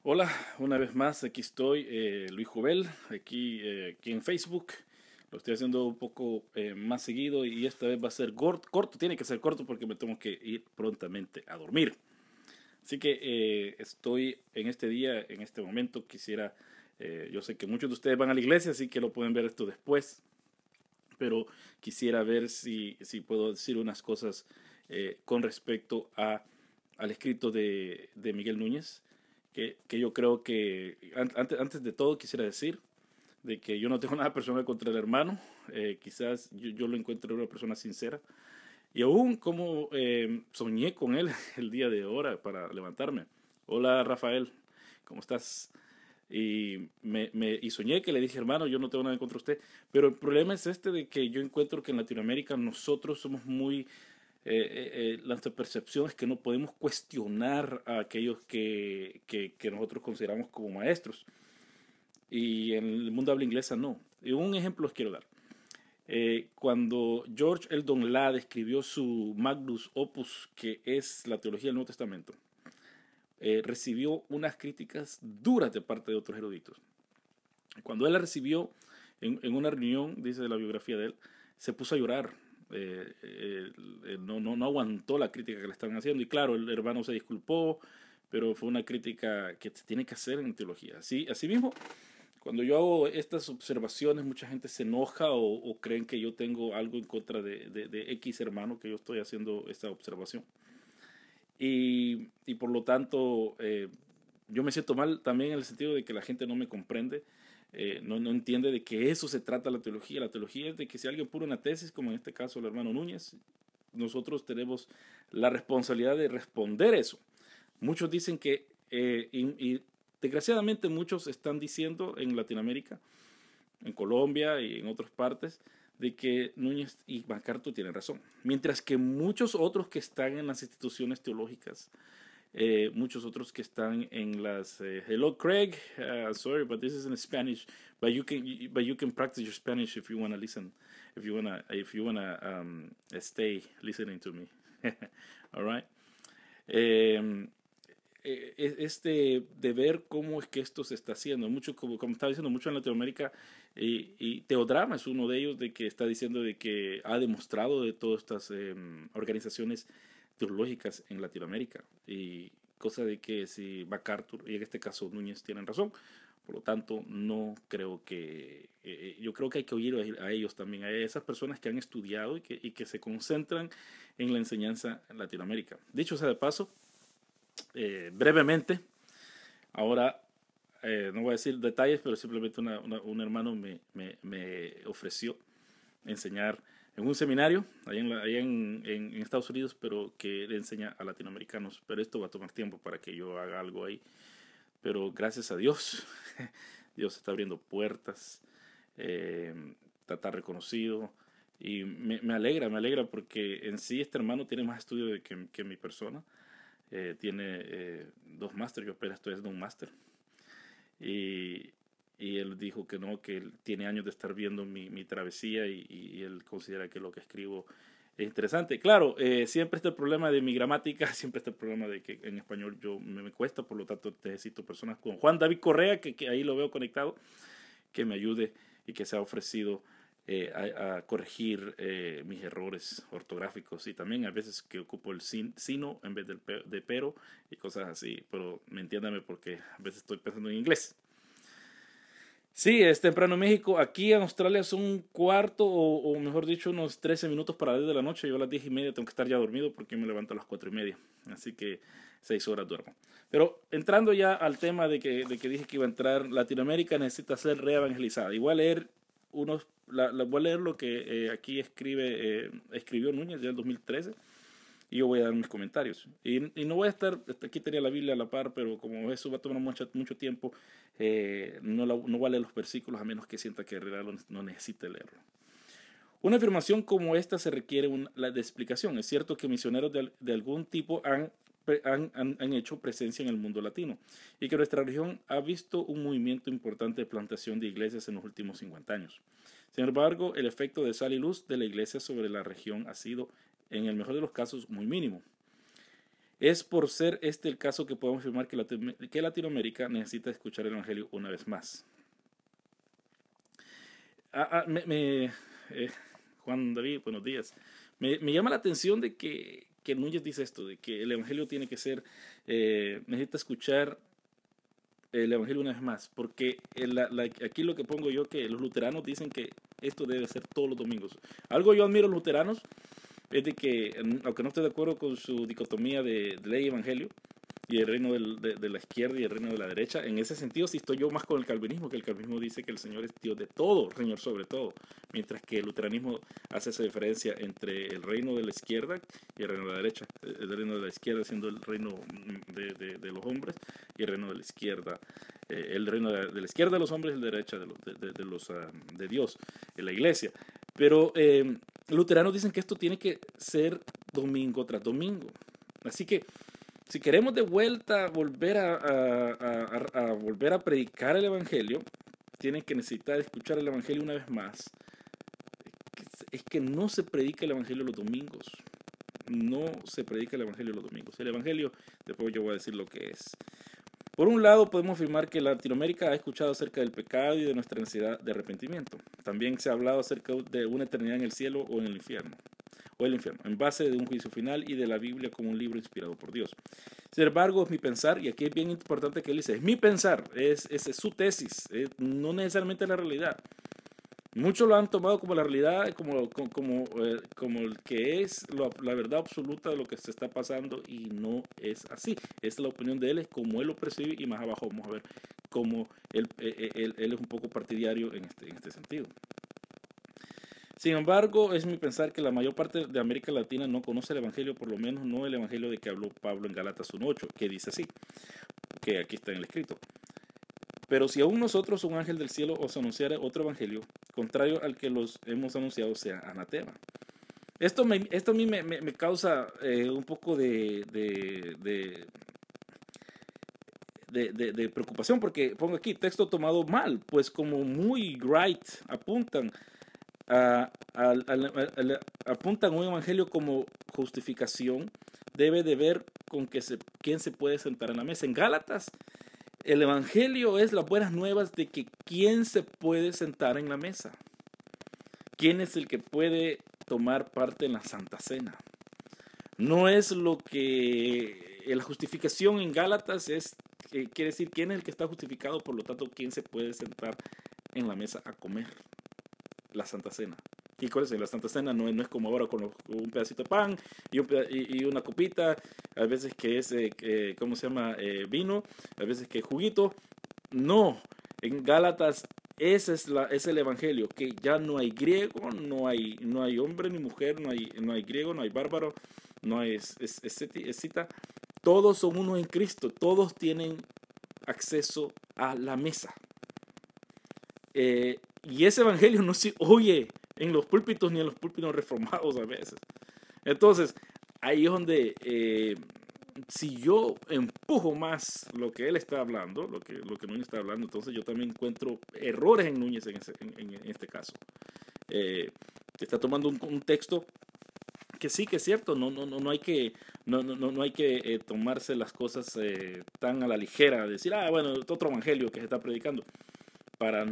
Hola, una vez más, aquí estoy, Luis Jovel, aquí en Facebook. Lo estoy haciendo un poco más seguido y esta vez va a ser corto, tiene que ser corto porque me tengo que ir prontamente a dormir. Así que estoy en este día, en este momento, yo sé que muchos de ustedes van a la iglesia, así que lo pueden ver esto después, pero quisiera ver si puedo decir unas cosas con respecto al escrito de Miguel Núñez, que yo creo que antes de todo quisiera decir de que yo no tengo nada personal contra el hermano. Quizás yo lo encuentro una persona sincera, y aún como soñé con él el día de ahora para levantarme. Hola Rafael, ¿cómo estás? Y soñé que le dije, hermano, yo no tengo nada en contra de usted, pero el problema es este de que yo encuentro que en Latinoamérica nosotros somos nuestra percepción es que no podemos cuestionar a aquellos que nosotros consideramos como maestros. Y en el mundo habla inglesa no. Y un ejemplo os quiero dar. Cuando George Eldon Ladd escribió su Magnus Opus, que es la teología del Nuevo Testamento, recibió unas críticas duras de parte de otros eruditos. Cuando él la recibió en una reunión, dice la biografía de él, se puso a llorar. No aguantó la crítica que le estaban haciendo. Y claro, el hermano se disculpó, pero fue una crítica que se tiene que hacer en teología. Así mismo, cuando yo hago estas observaciones, mucha gente se enoja o creen que yo tengo algo en contra de X hermano, que yo estoy haciendo esta observación. Y por lo tanto, yo me siento mal también en el sentido de que la gente no me comprende, no entiende de que eso se trata la teología. La teología es de que si alguien pone una tesis, como en este caso el hermano Núñez, nosotros tenemos la responsabilidad de responder eso. Muchos dicen y desgraciadamente muchos están diciendo en Latinoamérica, en Colombia y en otras partes, de que Núñez y MacArthur tienen razón. Mientras que muchos otros que están en las instituciones teológicas, muchos otros que están en las hello Craig, sorry but this is in Spanish, but you can practice your Spanish if you want to listen, if you wanna stay listening to me. All right. eh, de ver cómo es que esto se está haciendo. Mucho, como estaba diciendo, mucho en Latinoamérica, y Teodrama es uno de ellos, de que está diciendo de que ha demostrado de todas estas organizaciones teológicas en Latinoamérica. Y cosa de que si MacArthur y en este caso Núñez tienen razón. Por lo tanto, no creo yo creo que hay que oír a ellos también, a esas personas que han estudiado y que se concentran en la enseñanza en Latinoamérica. Dicho sea de paso, brevemente, ahora no voy a decir detalles, pero simplemente un hermano me ofreció enseñar en un seminario allá en Estados Unidos, pero que le enseña a latinoamericanos. Pero esto va a tomar tiempo para que yo haga algo ahí. Pero gracias a Dios, Dios está abriendo puertas, eh, está reconocido. Y me alegra porque en sí este hermano tiene más estudio que mi persona. Tiene 2 másteres, yo apenas estoy haciendo un máster. Y, y él dijo que no, que él tiene años de estar viendo mi travesía y él considera que lo que escribo es interesante. Claro, siempre está el problema de mi gramática, siempre está el problema de que en español me cuesta, por lo tanto necesito personas como Juan David Correa, que ahí lo veo conectado, que me ayude y que se ha ofrecido a corregir mis errores ortográficos, y también a veces que ocupo el sino en vez de pero y cosas así, pero entiéndame porque a veces estoy pensando en inglés. Sí, es temprano en México. Aquí en Australia son un cuarto, o mejor dicho, unos 13 minutos para las 10 de la noche. Yo a las 10:30 tengo que estar ya dormido porque me levanto a las 4:30. Así que 6 horas duermo. Pero entrando ya al tema de que dije que iba a entrar, Latinoamérica necesita ser reevangelizada. Y voy a leer voy a leer lo que aquí escribió Núñez ya en el 2013, y yo voy a dar mis comentarios. Y no voy a estar, aquí tenía la Biblia a la par, pero como eso va a tomar mucho tiempo, no voy a leer los versículos a menos que sienta que en realidad no necesite leerlo. Una afirmación como esta se requiere de explicación. Es cierto que misioneros de algún tipo han hecho presencia en el mundo latino, y que nuestra región ha visto un movimiento importante de plantación de iglesias en los últimos 50 años. Sin embargo, el efecto de sal y luz de la iglesia sobre la región ha sido, en el mejor de los casos, muy mínimo. Es por ser este el caso que podemos afirmar que Latinoamérica necesita escuchar el Evangelio una vez más. Juan David, buenos días. Me llama la atención de que Núñez dice esto, de que el Evangelio tiene que ser, necesita escuchar el Evangelio una vez más, porque aquí lo que pongo yo, que los luteranos dicen que esto debe ser todos los domingos. Algo yo admiro a los luteranos es de que, aunque no estoy de acuerdo con su dicotomía de ley y evangelio, y el reino de la izquierda y el reino de la derecha, en ese sentido sí estoy yo más con el calvinismo, que el calvinismo dice que el Señor es Dios de todo, Señor sobre todo, mientras que el luteranismo hace esa diferencia entre el reino de la izquierda y el reino de la derecha. El reino de la izquierda siendo el reino de los hombres, y el reino de la izquierda, el reino de la izquierda de los hombres y la derecha de Dios, en la iglesia. Pero luteranos dicen que esto tiene que ser domingo tras domingo. Así que si queremos de vuelta volver a predicar el Evangelio, tienen que necesitar escuchar el Evangelio una vez más. Es que no se predica el Evangelio los domingos. No se predica el Evangelio los domingos. El Evangelio, después yo voy a decir lo que es. Por un lado, podemos afirmar que Latinoamérica ha escuchado acerca del pecado y de nuestra necesidad de arrepentimiento. También se ha hablado acerca de una eternidad en el cielo o en el infierno. En base de un juicio final y de la Biblia como un libro inspirado por Dios. Sin embargo, es mi pensar, y aquí es bien importante que él dice, es mi pensar, es su tesis, no necesariamente la realidad. Muchos lo han tomado como la realidad, como el que es la verdad absoluta de lo que se está pasando, y no es así. Esta es la opinión de él, es como él lo percibe, y más abajo vamos a ver cómo él es un poco partidario en este sentido. Sin embargo, es mi pensar que la mayor parte de América Latina no conoce el Evangelio, por lo menos no el Evangelio de que habló Pablo en Gálatas 1:8, que dice así, que aquí está en el escrito. Pero si aún nosotros, un ángel del cielo, os anunciara otro Evangelio, contrario al que los hemos anunciado, sea anatema. Esto a mí me causa un poco de preocupación, porque pongo aquí texto tomado mal, pues como muy right apuntan apuntan un evangelio como justificación, debe de ver con quién se puede sentar en la mesa. En Gálatas, el evangelio es las buenas nuevas de que quién se puede sentar en la mesa, quién es el que puede tomar parte en la Santa Cena. No es lo que la justificación en Gálatas es, quiere decir quién es el que está justificado, por lo tanto quién se puede sentar en la mesa a comer la Santa Cena. Y acuérdense, la Santa Cena no es como ahora con un pedacito de pan y una copita, a veces que es, ¿cómo se llama? Vino, a veces que es juguito. No, en Gálatas ese es el evangelio, que ya no hay griego, no hay hombre ni mujer, no hay griego, no hay bárbaro, no hay escita. Todos son uno en Cristo, todos tienen acceso a la mesa. Y ese evangelio no se oye en los púlpitos ni en los púlpitos reformados a veces. Entonces, ahí es donde si yo empujo más lo que él está hablando, lo que Núñez está hablando, entonces yo también encuentro errores en Núñez en este caso. Está tomando un texto que sí que es cierto, no hay que tomarse las cosas tan a la ligera, decir, bueno, otro evangelio que se está predicando. Para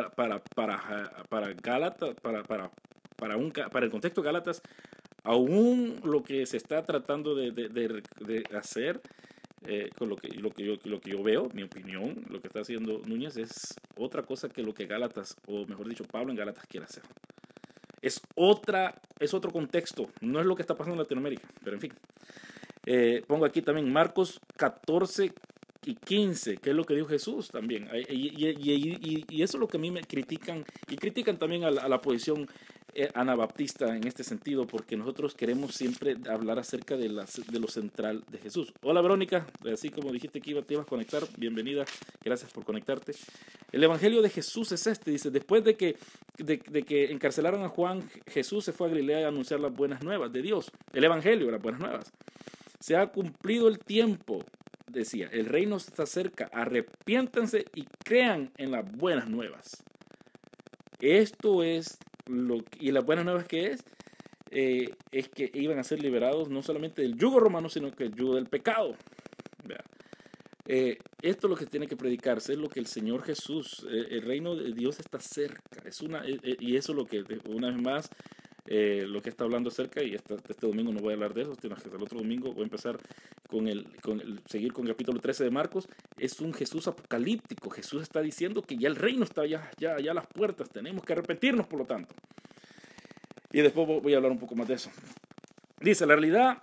Gálatas, para el contexto de Gálatas, aún lo que se está tratando de hacer, con lo que yo veo, mi opinión, lo que está haciendo Núñez es otra cosa que lo que Gálatas, o mejor dicho, Pablo en Gálatas quiere hacer. Es otro contexto, no es lo que está pasando en Latinoamérica, pero en fin. Pongo aquí también Marcos 14 y 15, que es lo que dijo Jesús también. Y eso es lo que a mí me critican, y critican también a la posición anabaptista en este sentido, porque nosotros queremos siempre hablar acerca de lo central de Jesús. Hola Verónica, así como dijiste que te ibas a conectar, bienvenida, gracias por conectarte. El evangelio de Jesús es este, dice, después de que encarcelaron a Juan, Jesús se fue a Galilea a anunciar las buenas nuevas de Dios, el evangelio, las buenas nuevas. Se ha cumplido el tiempo, decía, el reino está cerca, arrepiéntanse y crean en las buenas nuevas. Esto es y las buenas nuevas, ¿qué es? es que iban a ser liberados no solamente del yugo romano, sino que el yugo del pecado. ¿Vea? Esto es lo que tiene que predicarse, es lo que el Señor Jesús, el reino de Dios está cerca. Y eso es lo que, una vez más, lo que está hablando acerca, y este domingo no voy a hablar de eso, sino que el otro domingo voy a empezar seguir con el capítulo 13 de Marcos. Es un Jesús apocalíptico. Jesús está diciendo que ya el reino está ya a las puertas, tenemos que arrepentirnos, por lo tanto. Y después voy a hablar un poco más de eso. Dice, la realidad,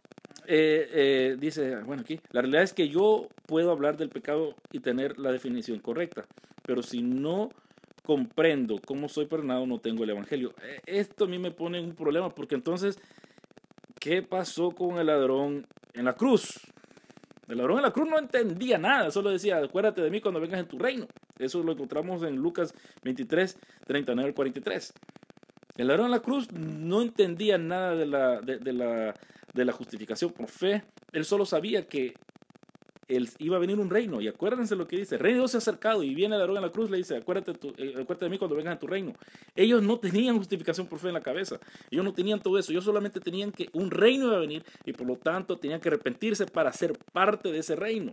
la realidad es que yo puedo hablar del pecado y tener la definición correcta, pero si no comprendo cómo soy perdonado, no tengo el evangelio. Esto a mí me pone un problema, porque entonces, ¿qué pasó con el ladrón en la cruz? El ladrón en la cruz no entendía nada, solo decía, acuérdate de mí cuando vengas en tu reino. Eso lo encontramos en Lucas 23, 39 al 43. El ladrón en la cruz no entendía nada de la justificación por fe. Él solo sabía que iba a venir un reino. Y acuérdense lo que dice: el reino de Dios se ha acercado. Y viene el ladrón en la cruz, le dice: acuérdate de mí cuando vengas a tu reino. Ellos no tenían justificación por fe en la cabeza. Ellos no tenían todo eso. Ellos solamente tenían que un reino iba a venir, y por lo tanto tenían que arrepentirse para ser parte de ese reino.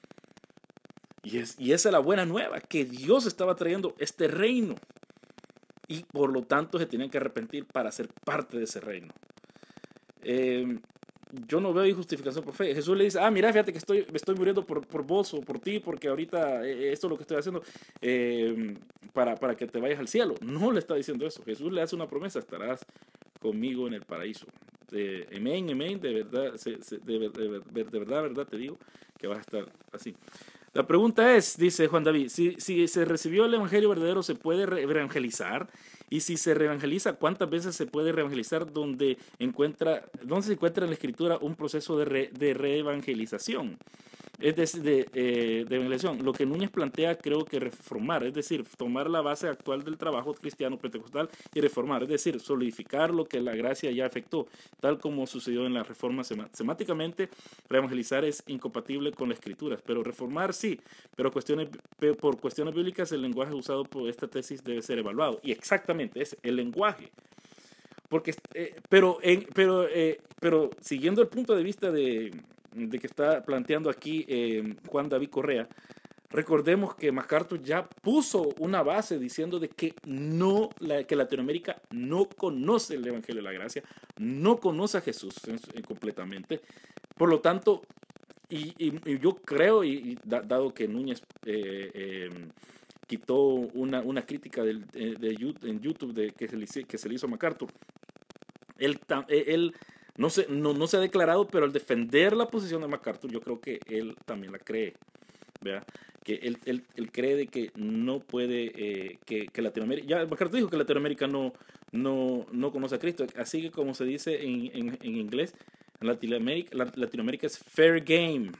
Y esa es la buena nueva, que Dios estaba trayendo este reino. Y por lo tanto se tenían que arrepentir para ser parte de ese reino. Yo no veo justificación por fe. Jesús le dice: mira, fíjate que me estoy muriendo por vos o por ti, porque ahorita esto es lo que estoy haciendo para que te vayas al cielo. No le está diciendo eso. Jesús le hace una promesa: estarás conmigo en el paraíso. Amén, amén, de verdad te digo que vas a estar así. La pregunta es, dice Juan David, si se recibió el evangelio verdadero, ¿se puede reevangelizar? Y si se reevangeliza, ¿cuántas veces se puede reevangelizar? ¿Dónde se encuentra en la Escritura un proceso de reevangelización? Es decir, de evangelización. Lo que Núñez plantea, creo que reformar, es decir, tomar la base actual del trabajo cristiano pentecostal y reformar, es decir, solidificar lo que la gracia ya afectó, tal como sucedió en la reforma. Semánticamente, reevangelizar es incompatible con las Escrituras, pero reformar sí, pero por cuestiones bíblicas el lenguaje usado por esta tesis debe ser evaluado. Y exactamente es el lenguaje. Porque, pero siguiendo el punto de vista de que está planteando aquí Juan David Correa, recordemos que MacArthur ya puso una base diciendo de que que Latinoamérica no conoce el Evangelio de la Gracia, no conoce a Jesús completamente. Por lo tanto, y yo creo, dado que Núñez quitó una crítica en YouTube que se le hizo a MacArthur, él no se ha declarado, pero al defender la posición de MacArthur, yo creo que él también la cree. ¿Verdad? Que él cree de que no puede, que Latinoamérica, ya MacArthur dijo que Latinoamérica no conoce a Cristo, así que como se dice en inglés, Latinoamérica es fair game.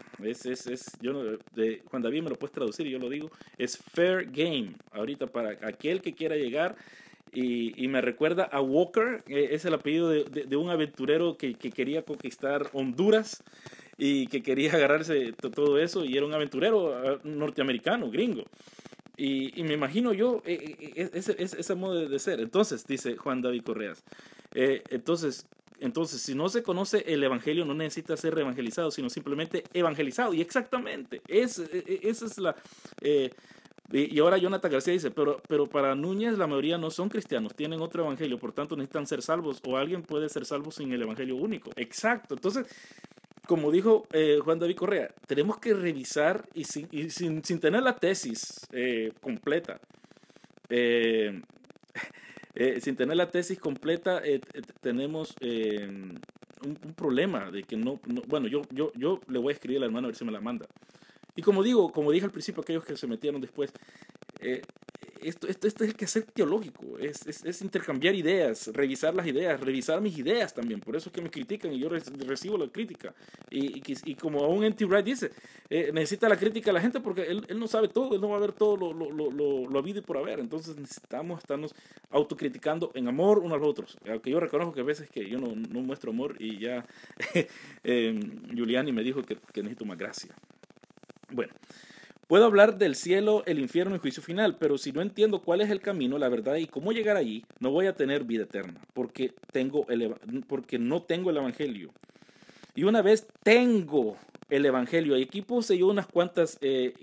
Juan David me lo puedes traducir y yo lo digo, es fair game ahorita para aquel que quiera llegar. Y me recuerda a Walker, es el apellido de un aventurero que quería conquistar Honduras y que quería agarrarse todo eso, y era un aventurero norteamericano, gringo. Y me imagino yo ese modo de ser. Entonces, dice Juan David Correas, entonces, si no se conoce el evangelio, no necesita ser reevangelizado, sino simplemente evangelizado. Y exactamente, esa es la... y ahora Jonathan García dice, pero para Núñez la mayoría no son cristianos, tienen otro evangelio, por tanto necesitan ser salvos, o alguien puede ser salvo sin el evangelio único. Exacto. Entonces, como dijo Juan David Correa, tenemos que revisar y sin tener la tesis completa. Sin tener la tesis completa, tenemos un problema de que bueno, yo le voy a escribir a la hermana a ver si me la manda. Y como dije al principio, aquellos que se metieron después, esto es el quehacer teológico, es intercambiar ideas, revisar las ideas, revisar mis ideas también. Por eso es que me critican y yo recibo la crítica. Y como aún N.T. Wright dice, necesita la crítica de la gente porque él no sabe todo, él no va a ver todo lo habido y por haber. Entonces necesitamos estarnos autocriticando en amor unos a los otros. Aunque yo reconozco que a veces que yo no muestro amor, y ya Giuliani me dijo que necesito más gracia. Bueno, Puedo hablar del cielo, el infierno y juicio final, pero si no entiendo cuál es el camino, la verdad y cómo llegar allí, no voy a tener vida eterna, porque no tengo el Evangelio. Y una vez tengo el Evangelio, y aquí puse yo unas cuantas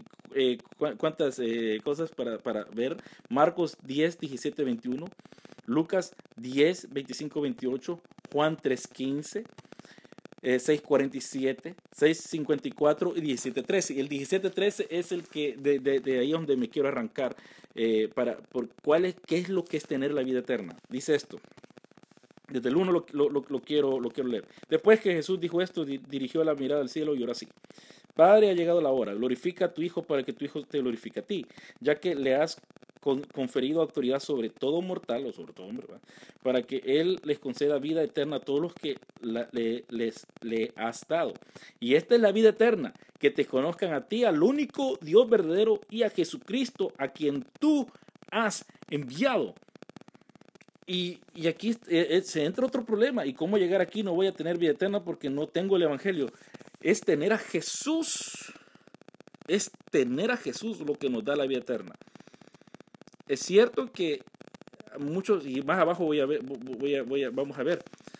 cosas para ver. Marcos 10, 17, 21, Lucas 10, 25, 28, Juan 3, 15, 6:47, 6:54 y 17:13. Y el 17:13 es el que de ahí donde me quiero arrancar, qué es lo que es tener la vida eterna. Dice esto. Desde el 1 lo quiero leer. Después que Jesús dijo esto, dirigió la mirada al cielo y oró así: Padre, ha llegado la hora, glorifica a tu Hijo para que tu Hijo te glorifique a ti, ya que le has conferido autoridad sobre todo mortal, o sobre todo hombre, ¿verdad? Para que Él les conceda vida eterna a todos los que le has dado. Y esta es la vida eterna, que te conozcan a ti, al único Dios verdadero, y a Jesucristo, a quien tú has enviado. Y aquí se entra otro problema. ¿Y cómo llegar aquí? No voy a tener vida eterna porque no tengo el Evangelio. Es tener a Jesús. Es tener a Jesús lo que nos da la vida eterna. Es cierto que muchos, y más abajo vamos a ver,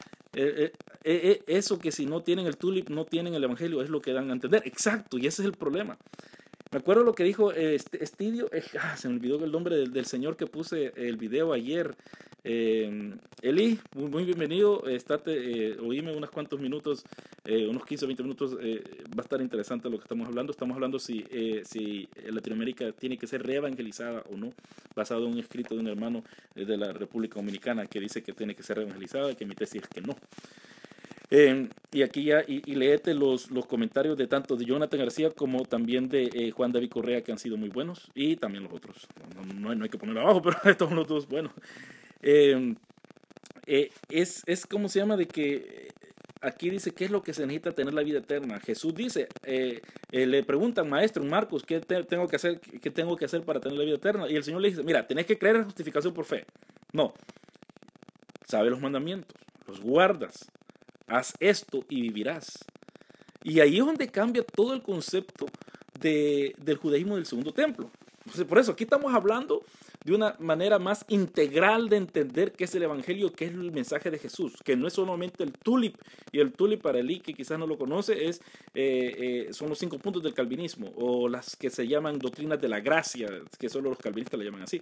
eso que si no tienen el tulip, no tienen el Evangelio, es lo que dan a entender. Exacto, y ese es el problema. Me acuerdo lo que dijo Estidio, se me olvidó el nombre del señor que puse el video ayer. Eli, muy bienvenido, oíme unos cuantos minutos, unos 15 o 20 minutos, va a estar interesante lo que estamos hablando. Estamos hablando si Latinoamérica tiene que ser reevangelizada o no, basado en un escrito de un hermano de la República Dominicana que dice que tiene que ser reevangelizada y que mi tesis es que no. Y aquí ya, y léete los comentarios de tanto de Jonathan García como también de Juan David Correa, que han sido muy buenos, y también los otros. No hay que ponerlo abajo, pero estos son los dos buenos. Es como se llama, de que aquí dice qué es lo que se necesita tener la vida eterna. Jesús dice, le preguntan, maestro, Marcos, ¿qué tengo que hacer para tener la vida eterna? Y el Señor le dice, mira, tenés que creer en justificación por fe. No, sabe los mandamientos, los guardas. Haz esto y vivirás. Y ahí es donde cambia todo el concepto del judaísmo del segundo templo. Entonces, por eso aquí estamos hablando de una manera más integral de entender qué es el Evangelio, qué es el mensaje de Jesús, que no es solamente el tulip. Y el tulip, para el que quizás no lo conoce, son los 5 puntos del calvinismo, o las que se llaman doctrinas de la gracia, que solo los calvinistas le llaman así.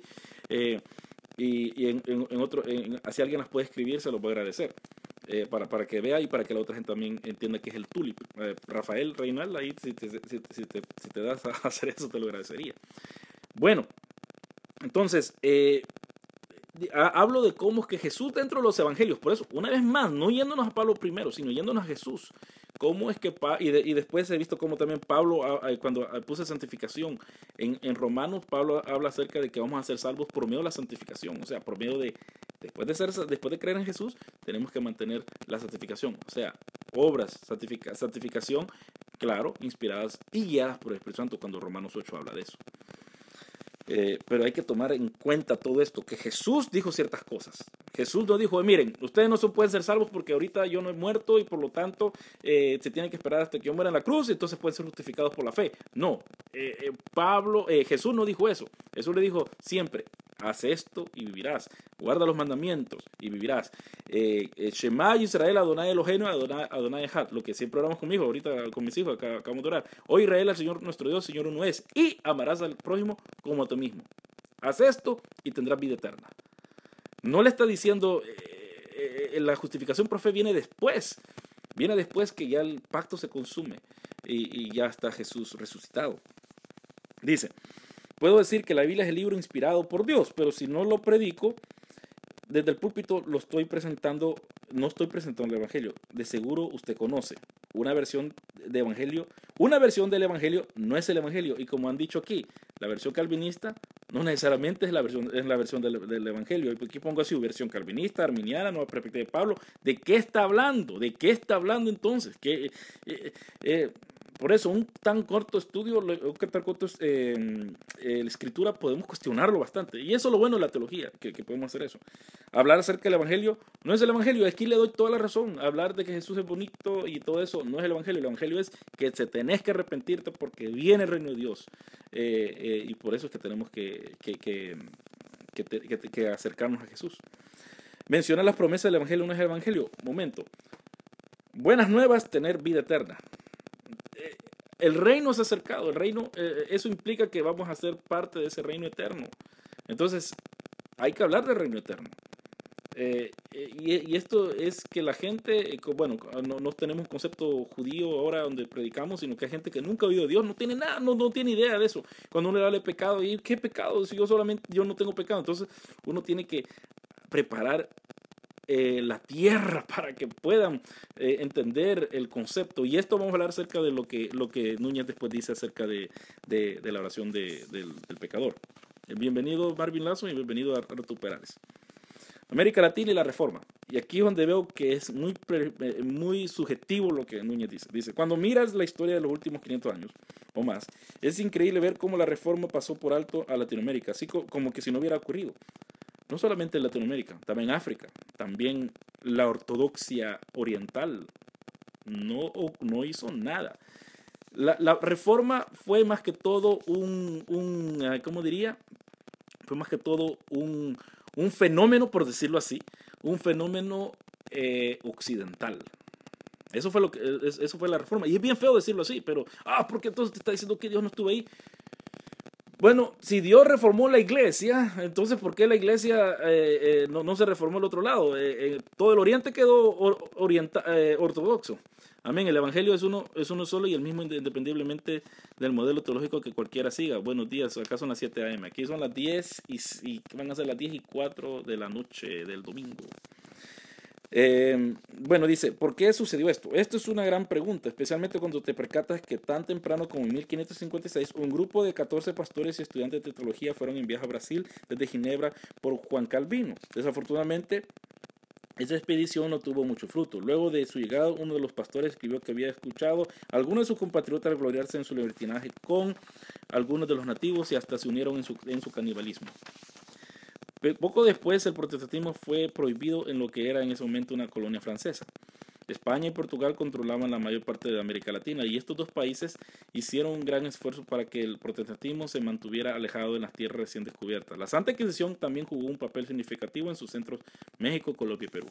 Si alguien las puede escribir, se los voy a agradecer. Para que vea y para que la otra gente también entienda que es el tulip. Rafael Reinal, ahí si te das a hacer eso, te lo agradecería. Bueno, entonces, hablo de cómo es que Jesús dentro de los evangelios, por eso, una vez más, no yéndonos a Pablo primero, sino yéndonos a Jesús. Cómo es que y después he visto cómo también Pablo, cuando puse santificación en Romanos, Pablo habla acerca de que vamos a ser salvos por medio de la santificación, o sea, por medio de, después de creer en Jesús, tenemos que mantener la santificación, o sea, obras, santificación, claro, inspiradas y guiadas por el Espíritu Santo, cuando Romanos 8 habla de eso. Pero hay que tomar en cuenta todo esto, que Jesús dijo ciertas cosas. Jesús no dijo, miren, ustedes no pueden ser salvos porque ahorita yo no he muerto y por lo tanto se tienen que esperar hasta que yo muera en la cruz y entonces pueden ser justificados por la fe. No, Jesús no dijo eso. Jesús le dijo siempre, haz esto y vivirás. Guarda los mandamientos y vivirás. Shema Israel, Adonai Eloheinu, Adonai Echad. Lo que siempre oramos conmigo, ahorita con mis hijos, acabamos de orar. Hoy Israel, al Señor nuestro Dios, Señor uno es. Y amarás al prójimo como a ti mismo. Haz esto y tendrás vida eterna. No le está diciendo, la justificación por fe viene después. Viene después que ya el pacto se consume y ya está Jesús resucitado. Dice, puedo decir que la Biblia es el libro inspirado por Dios, pero si no lo predico, desde el púlpito no estoy presentando el Evangelio. De seguro usted conoce una versión de Evangelio. Una versión del Evangelio no es el Evangelio. Y como han dicho aquí, la versión calvinista no necesariamente es la versión del Evangelio. Aquí pongo así, versión calvinista, arminiana, nueva perspectiva de Pablo. ¿De qué está hablando? ¿De qué está hablando entonces? Por eso, un tan corto estudio, la escritura, podemos cuestionarlo bastante. Y eso es lo bueno de la teología, que podemos hacer eso. Hablar acerca del Evangelio no es el Evangelio. Aquí le doy toda la razón. Hablar de que Jesús es bonito y todo eso no es el Evangelio. El Evangelio es que se tenés que arrepentirte porque viene el reino de Dios. y por eso es que tenemos que acercarnos a Jesús. Menciona las promesas del Evangelio, no es el Evangelio. Momento. Buenas nuevas, tener vida eterna. El reino se ha acercado, el reino, eso implica que vamos a ser parte de ese reino eterno. Entonces, hay que hablar del reino eterno. Y esto es que la gente, bueno, no tenemos un concepto judío ahora donde predicamos, sino que hay gente que nunca ha oído de Dios, no tiene nada, no tiene idea de eso. Cuando uno le habla de pecado, ¿y qué pecado? Si yo no tengo pecado. Entonces, uno tiene que preparar la tierra para que puedan entender el concepto. Y esto vamos a hablar acerca de lo que Núñez después dice acerca de la oración del pecador. Bienvenido Marvin Lazo y bienvenido a Arturo Perales. América Latina y la Reforma. Y aquí es donde veo que es muy subjetivo lo que Núñez dice. Dice, cuando miras la historia de los últimos 500 años o más, es increíble ver cómo la Reforma pasó por alto a Latinoamérica, así como que si no hubiera ocurrido. No solamente en Latinoamérica, también en África, también la ortodoxia oriental no hizo nada. La Reforma fue más que todo ¿cómo diría? Fue más que todo un fenómeno, por decirlo así, un fenómeno occidental. Eso fue la Reforma. Y es bien feo decirlo así, pero, porque entonces te está diciendo que Dios no estuvo ahí. Bueno, si Dios reformó la iglesia, entonces ¿por qué la iglesia no se reformó al otro lado? Todo el oriente quedó ortodoxo. Amén. El evangelio es uno solo y el mismo independientemente del modelo teológico que cualquiera siga. Buenos días, acá son las 7 a.m. Aquí son las 10 y van a ser las 10:04 de la noche del domingo. Bueno, dice, ¿por qué sucedió esto? Esto es una gran pregunta, especialmente cuando te percatas que tan temprano como en 1556, un grupo de 14 pastores y estudiantes de teología fueron en viaje a Brasil desde Ginebra por Juan Calvino. Desafortunadamente, esa expedición no tuvo mucho fruto. Luego de su llegada, uno de los pastores escribió que había escuchado a algunos de sus compatriotas gloriarse en su libertinaje con algunos de los nativos y hasta se unieron en su canibalismo. Poco después, el protestantismo fue prohibido en lo que era en ese momento una colonia francesa. España y Portugal controlaban la mayor parte de América Latina y estos dos países hicieron un gran esfuerzo para que el protestantismo se mantuviera alejado de las tierras recién descubiertas. La Santa Inquisición también jugó un papel significativo en sus centros México, Colombia y Perú.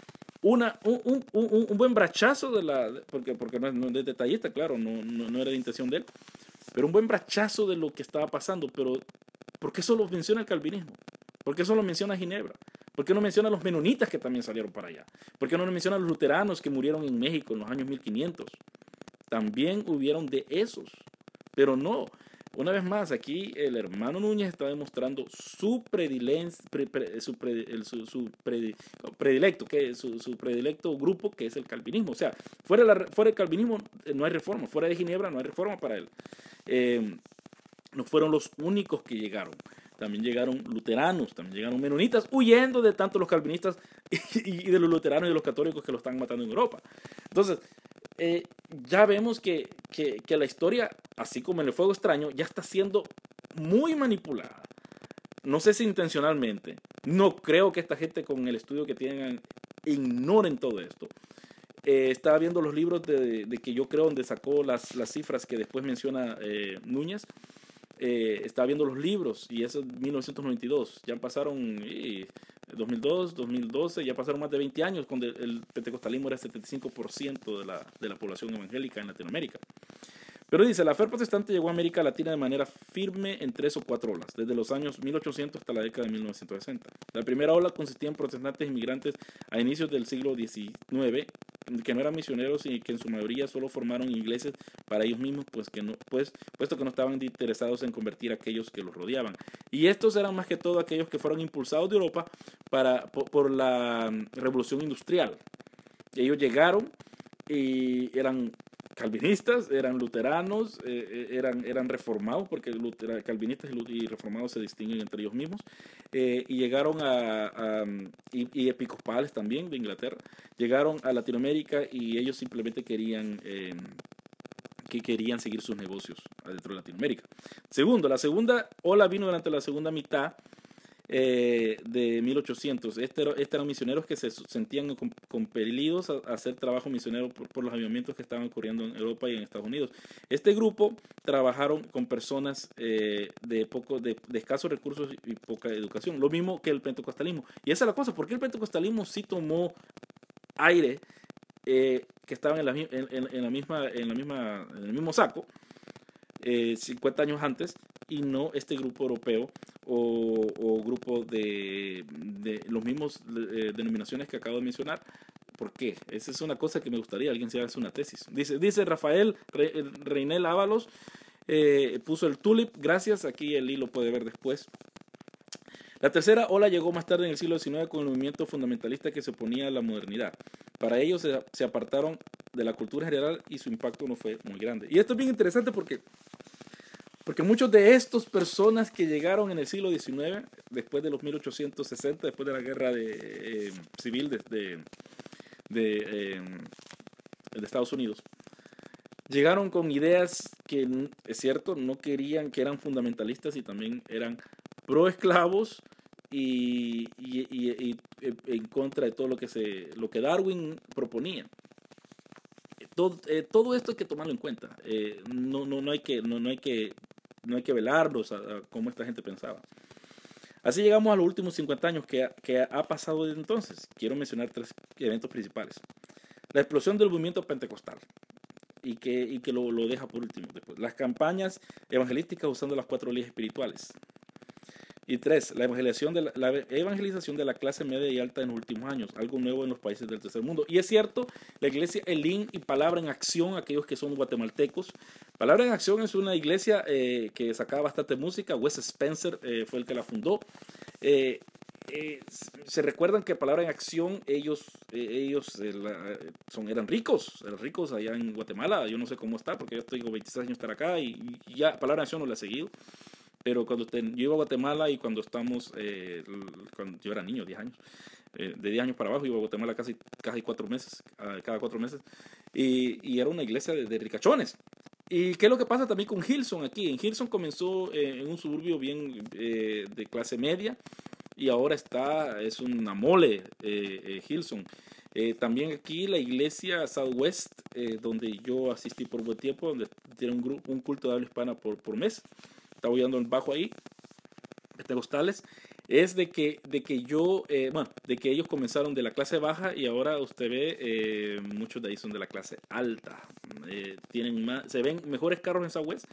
Un buen brachazo porque no es detallista, claro, no era de intención de él, pero un buen brachazo de lo que estaba pasando. Pero ¿por qué solo menciona el calvinismo? ¿Por qué solo menciona Ginebra? ¿Por qué no menciona a los menonitas que también salieron para allá? ¿Por qué no menciona a los luteranos que murieron en México en los años 1500? También hubieron de esos, pero no. Una vez más, aquí el hermano Núñez está demostrando su predilecto grupo, que es el calvinismo. O sea, fuera del calvinismo no hay reforma, fuera de Ginebra no hay reforma para él. No fueron los únicos que llegaron. También llegaron luteranos, también llegaron menonitas, huyendo de tanto los calvinistas y de los luteranos y de los católicos que lo están matando en Europa. Entonces, ya vemos que la historia, así como en el fuego extraño, ya está siendo muy manipulada. No sé si intencionalmente. No creo que esta gente con el estudio que tienen ignoren todo esto. Estaba viendo los libros de que yo creo donde sacó las cifras que después menciona Núñez. Estaba viendo los libros y eso es 1992. Ya pasaron 2002, 2012, ya pasaron más de 20 años cuando el pentecostalismo era el 75% de la población evangélica en Latinoamérica. Pero dice, la fe protestante llegó a América Latina de manera firme en 3 o 4 olas, desde los años 1800 hasta la década de 1960. La primera ola consistía en protestantes inmigrantes a inicios del siglo XIX, que no eran misioneros y que en su mayoría solo formaron iglesias para ellos mismos, puesto que no estaban interesados en convertir a aquellos que los rodeaban. Y estos eran más que todo aquellos que fueron impulsados de Europa por la revolución industrial. Ellos llegaron y eran calvinistas, eran luteranos, eran reformados, porque calvinistas y reformados se distinguen entre ellos mismos, y llegaron y episcopales también de Inglaterra, llegaron a Latinoamérica y ellos simplemente querían seguir sus negocios adentro de Latinoamérica. Segundo, la segunda ola vino durante la segunda mitad de 1800. Eran misioneros que se sentían compelidos a hacer trabajo misionero por los avivamientos que estaban ocurriendo en Europa y en Estados Unidos. Este grupo trabajaron con personas de escasos recursos y poca educación, lo mismo que el pentecostalismo. Y esa es la cosa, porque el pentecostalismo sí tomó aire que estaban en el mismo saco 50 años antes, y no este grupo europeo o grupo de los mismos denominaciones que acabo de mencionar. ¿Por qué? Esa es una cosa que me gustaría alguien se haga una tesis. Dice Rafael Reinel Ábalos, puso el tulip, gracias, aquí el hilo puede ver después. La tercera ola llegó más tarde en el siglo XIX con el movimiento fundamentalista que se oponía a la modernidad. Para ellos se apartaron de la cultura general y su impacto no fue muy grande. Y esto es bien interesante porque muchos de estas personas que llegaron en el siglo XIX, después de los 1860, después de la guerra civil de Estados Unidos, llegaron con ideas que, es cierto, no querían, que eran fundamentalistas y también eran pro esclavos y en contra de todo lo que Darwin proponía. Todo esto hay que tomarlo en cuenta. No hay que velarlos a cómo esta gente pensaba. Así llegamos a los últimos 50 años que ha pasado desde entonces. Quiero mencionar 3 eventos principales. La explosión del movimiento pentecostal, y que lo deja por último. Después, las campañas evangelísticas usando las 4 leyes espirituales. Y 3, la evangelización de la clase media y alta en los últimos años, algo nuevo en los países del tercer mundo. Y es cierto, la iglesia Elim y Palabra en Acción, aquellos que son guatemaltecos. Palabra en Acción es una iglesia que sacaba bastante música. Wes Spencer fue el que la fundó. Se recuerdan que Palabra en Acción, ellos eran ricos allá en Guatemala. Yo no sé cómo está, porque yo tengo 26 años estar acá y ya Palabra en Acción no la he seguido. Pero cuando yo iba a Guatemala y cuando yo era niño, 10 años, de 10 años para abajo, iba a Guatemala casi 4 meses, cada 4 meses, y era una iglesia de ricachones. ¿Y qué es lo que pasa también con Hillsong aquí? En Hillsong comenzó en un suburbio bien de clase media, y ahora es una mole Hillsong. También aquí la iglesia Southwest, donde yo asistí por buen tiempo, donde tiene un culto de habla hispana por mes. Estaba oyendo el bajo ahí, pentecostales, es de que ellos comenzaron de la clase baja y ahora usted ve muchos de ahí son de la clase alta. Se ven mejores carros en Southwest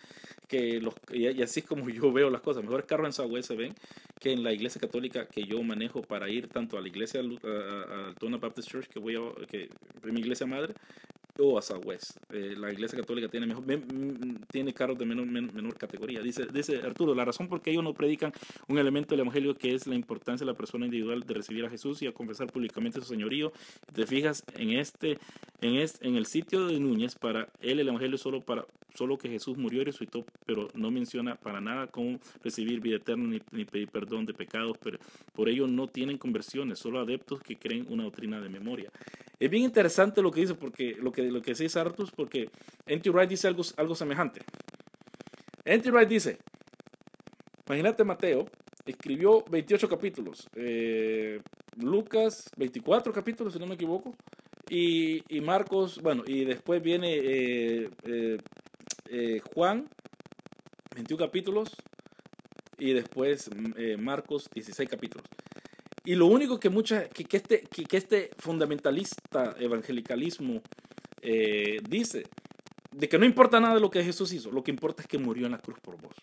y así es como yo veo las cosas, mejores carros en Southwest se ven que en la iglesia católica que yo manejo para ir tanto a la iglesia Altona Baptist Church, que es mi iglesia madre, o a Southwest. La iglesia católica tiene carros de menor categoría. Dice Arturo, la razón por qué ellos no predican un elemento del evangelio que es la importancia de la persona individual de recibir a Jesús y a confesar públicamente su señorío. Te fijas en el sitio de Núñez, para él el evangelio solo que Jesús murió y resucitó, pero no menciona para nada cómo recibir vida eterna ni pedir perdón de pecados, pero por ello no tienen conversiones, solo adeptos que creen una doctrina de memoria. Es bien interesante lo que dice, porque lo que dice Sartus, porque N.T. Wright dice algo semejante. N.T. Wright dice, imagínate, Mateo escribió 28 capítulos, Lucas 24 capítulos, si no me equivoco, y Marcos, bueno, y después viene Juan, 21 capítulos, y después Marcos, 16 capítulos. Y lo único que este fundamentalista evangelicalismo dice, de que no importa nada de lo que Jesús hizo, lo que importa es que murió en la cruz por vos.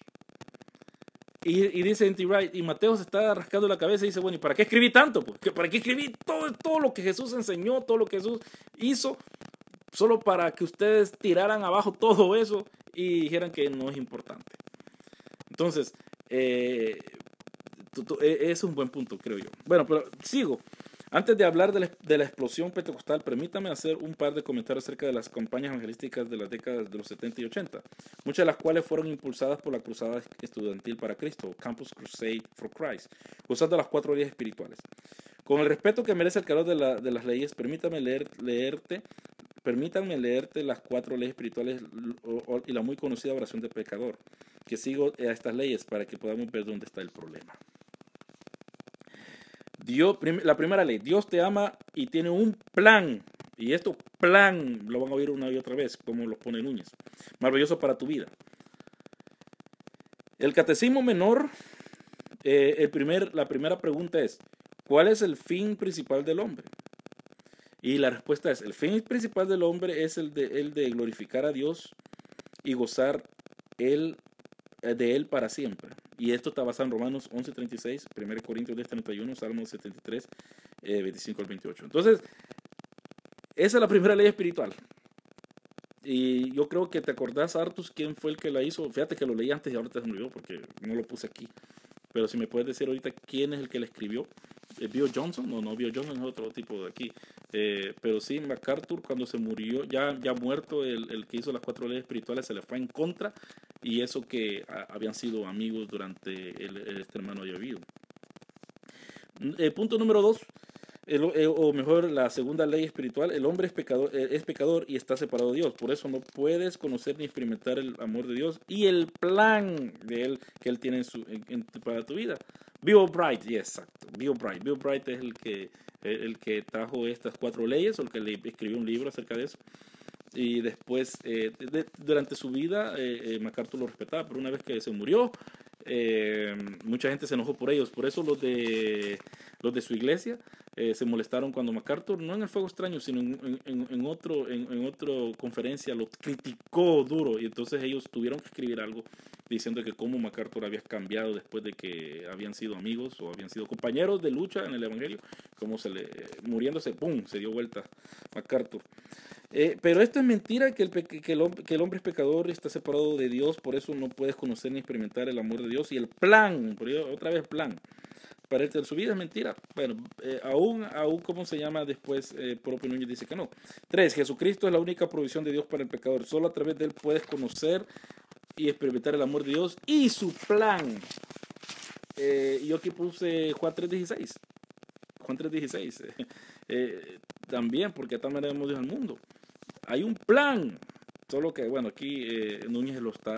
Y dice N.T. Wright, y Mateo se está rascando la cabeza y dice, bueno, ¿y para qué escribí tanto? ¿Para qué escribí todo lo que Jesús enseñó, todo lo que Jesús hizo? Solo para que ustedes tiraran abajo todo eso y dijeran que no es importante. Entonces, es un buen punto, creo yo. Bueno, pero sigo. Antes de hablar de la explosión pentecostal, permítame hacer un par de comentarios acerca de las campañas evangelísticas de las décadas de los 70 y 80, muchas de las cuales fueron impulsadas por la Cruzada Estudiantil para Cristo, Campus Crusade for Christ, usando las 4 leyes espirituales. Con el respeto que merece el calor de las leyes, permítanme leerte las 4 leyes espirituales y la muy conocida oración del pecador, que sigo a estas leyes para que podamos ver dónde está el problema. La primera ley, Dios te ama y tiene un plan. Y esto plan lo van a oír una y otra vez, como lo pone Núñez. Maravilloso para tu vida. El catecismo menor, la primera pregunta es, ¿cuál es el fin principal del hombre? Y la respuesta es, el fin principal del hombre es el de glorificar a Dios y gozar de Él para siempre. Y esto está basado en Romanos 11:36, 1 Corintios 10:31, Salmos 73, 25 al 28. Entonces, esa es la primera ley espiritual. Y yo creo que te acordás, Artus, quién fue el que la hizo. Fíjate que lo leí antes y ahorita se me olvidó porque no lo puse aquí. Pero si me puedes decir ahorita quién es el que la escribió. Bill Johnson, no, Bill Johnson es otro tipo de aquí. Pero sí, MacArthur, cuando se murió, ya muerto, el que hizo las 4 leyes espirituales, se le fue en contra. Y eso que habían sido amigos durante este hermano había vivido. Punto número 2. O mejor, la segunda ley espiritual, el hombre es pecador y está separado de Dios. Por eso no puedes conocer ni experimentar el amor de Dios y el plan de Él que Él tiene para tu vida. Bill Bright, exacto. Bill Bright es el que trajo estas 4 leyes, o el que le escribió un libro acerca de eso. Y después, durante su vida, MacArthur lo respetaba, pero una vez que se murió, mucha gente se enojó por ellos. Por eso los de su iglesia se molestaron cuando MacArthur, no en el Fuego Extraño, sino en otra conferencia, lo criticó duro. Y entonces ellos tuvieron que escribir algo diciendo que cómo MacArthur había cambiado después de que habían sido amigos o habían sido compañeros de lucha en el evangelio, como muriéndose, ¡pum!, se dio vuelta MacArthur. Pero esto es mentira, que el hombre es pecador y está separado de Dios, por eso no puedes conocer ni experimentar el amor de Dios. Y el plan, otra vez plan, para él su vida es mentira. Bueno, aún ¿cómo se llama después? Propio Núñez dice que no. 3. Jesucristo es la única provisión de Dios para el pecador. Solo a través de él puedes conocer y experimentar el amor de Dios y su plan. Yo aquí puse Juan 3:16. Juan 3:16. También, porque de tal manera hemos Dios al mundo. Hay un plan, solo que, bueno, aquí Núñez lo está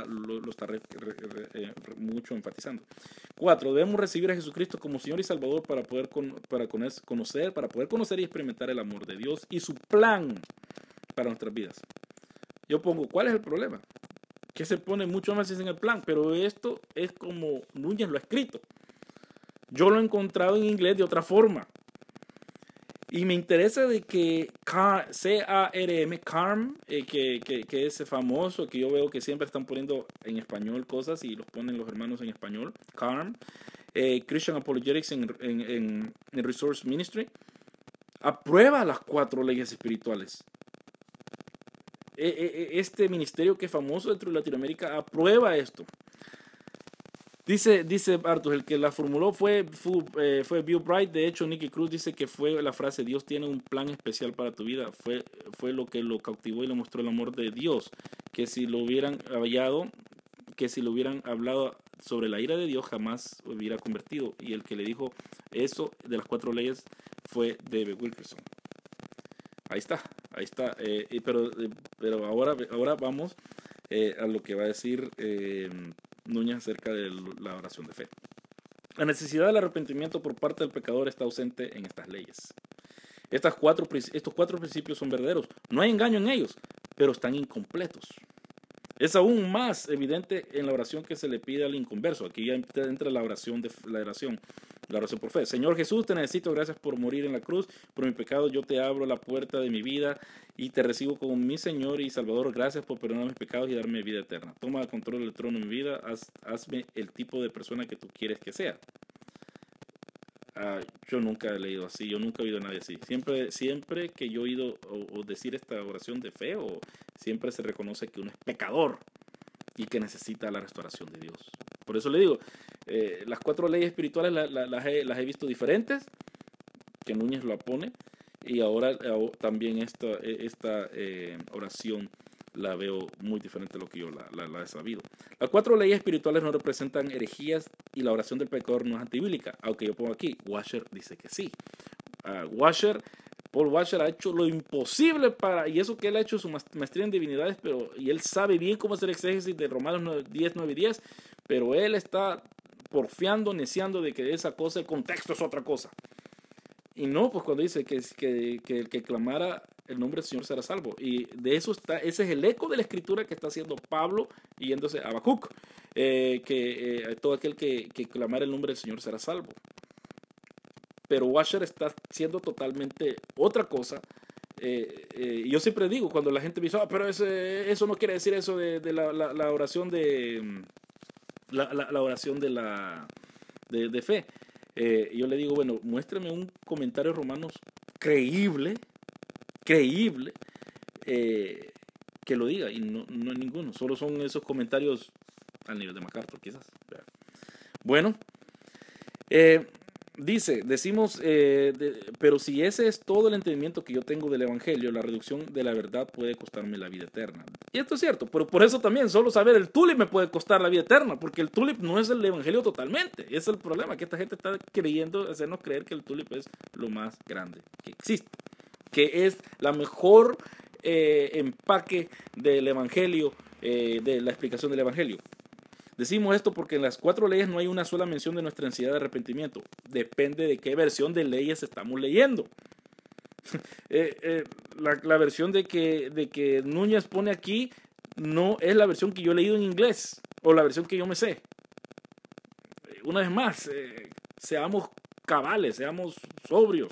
mucho enfatizando. 4. Debemos recibir a Jesucristo como Señor y Salvador para poder conocer y experimentar el amor de Dios y su plan para nuestras vidas. Yo pongo, ¿cuál es el problema? Que se pone mucho más en el plan, pero esto es como Núñez lo ha escrito. Yo lo he encontrado en inglés de otra forma. Y me interesa de que C-A-R-M, CARM, que es famoso, que yo veo que siempre están poniendo en español cosas y los ponen los hermanos en español, CARM, Christian Apologetics en Resource Ministry, aprueba las 4 leyes espirituales. Este ministerio que es famoso dentro de Latinoamérica aprueba esto. Dice Arthur, el que la formuló fue Bill Bright. De hecho, Nicky Cruz dice que fue la frase Dios tiene un plan especial para tu vida. Fue lo que lo cautivó y le mostró el amor de Dios. Que si lo hubieran hablado sobre la ira de Dios, jamás hubiera convertido. Y el que le dijo eso de las 4 leyes fue David Wilkerson. Ahí está. Pero ahora vamos a lo que va a decir Núñez acerca de la oración de fe. La necesidad del arrepentimiento por parte del pecador está ausente en estas leyes. Estos 4 principios son verdaderos. No hay engaño en ellos, pero están incompletos. Es aún más evidente en la oración que se le pide al inconverso. Aquí ya entra la oración por fe. Señor Jesús, te necesito, gracias por morir en la cruz. Por mi pecado yo te abro la puerta de mi vida y te recibo como mi Señor y Salvador. Gracias por perdonar mis pecados y darme vida eterna. Toma el control del trono de mi vida. Hazme el tipo de persona que tú quieres que sea. Yo nunca he leído así, yo nunca he oído a nadie así. Siempre que yo he oído o decir esta oración de fe, siempre se reconoce que uno es pecador y que necesita la restauración de Dios. Por eso le digo, las 4 leyes espirituales las he visto diferentes, que Núñez lo pone, y ahora también esta oración la veo muy diferente de lo que yo la he sabido. Las 4 leyes espirituales no representan herejías y la oración del pecador no es antibíblica, aunque yo pongo aquí, Washer dice que sí. Paul Washer ha hecho lo imposible y eso que él ha hecho su maestría en divinidades, y él sabe bien cómo hacer exégesis de Romanos 10, 9 y 10, pero él está porfiando, neciando de que esa cosa, el contexto es otra cosa. Y no, pues cuando dice que el que clamara el nombre del Señor será salvo. Y de eso está, ese es el eco de la escritura que está haciendo Pablo yéndose a Habacuc. Todo aquel que clamara el nombre del Señor será salvo. Pero Washer está haciendo totalmente otra cosa. Yo siempre digo, cuando la gente me dice, pero eso no quiere decir eso de la oración de la oración de fe. Yo le digo, bueno, muéstrame un comentario de Romanos creíble, que lo diga, y no hay ninguno, solo son esos comentarios al nivel de MacArthur, quizás. Bueno, decimos, pero si ese es todo el entendimiento que yo tengo del Evangelio, la reducción de la verdad puede costarme la vida eterna. Y esto es cierto, pero por eso también solo saber el tulip me puede costar la vida eterna, porque el tulip no es el Evangelio totalmente. Ese es el problema, que esta gente está queriendo hacernos creer que el tulip es lo más grande que existe, que es la mejor empaque del Evangelio, de la explicación del Evangelio. Decimos esto porque en las 4 leyes no hay una sola mención de nuestra necesidad de arrepentimiento. Depende de qué versión de leyes estamos leyendo. La versión de que Núñez pone aquí no es la versión que yo he leído en inglés o la versión que yo me sé. Una vez más, seamos cabales, seamos sobrios.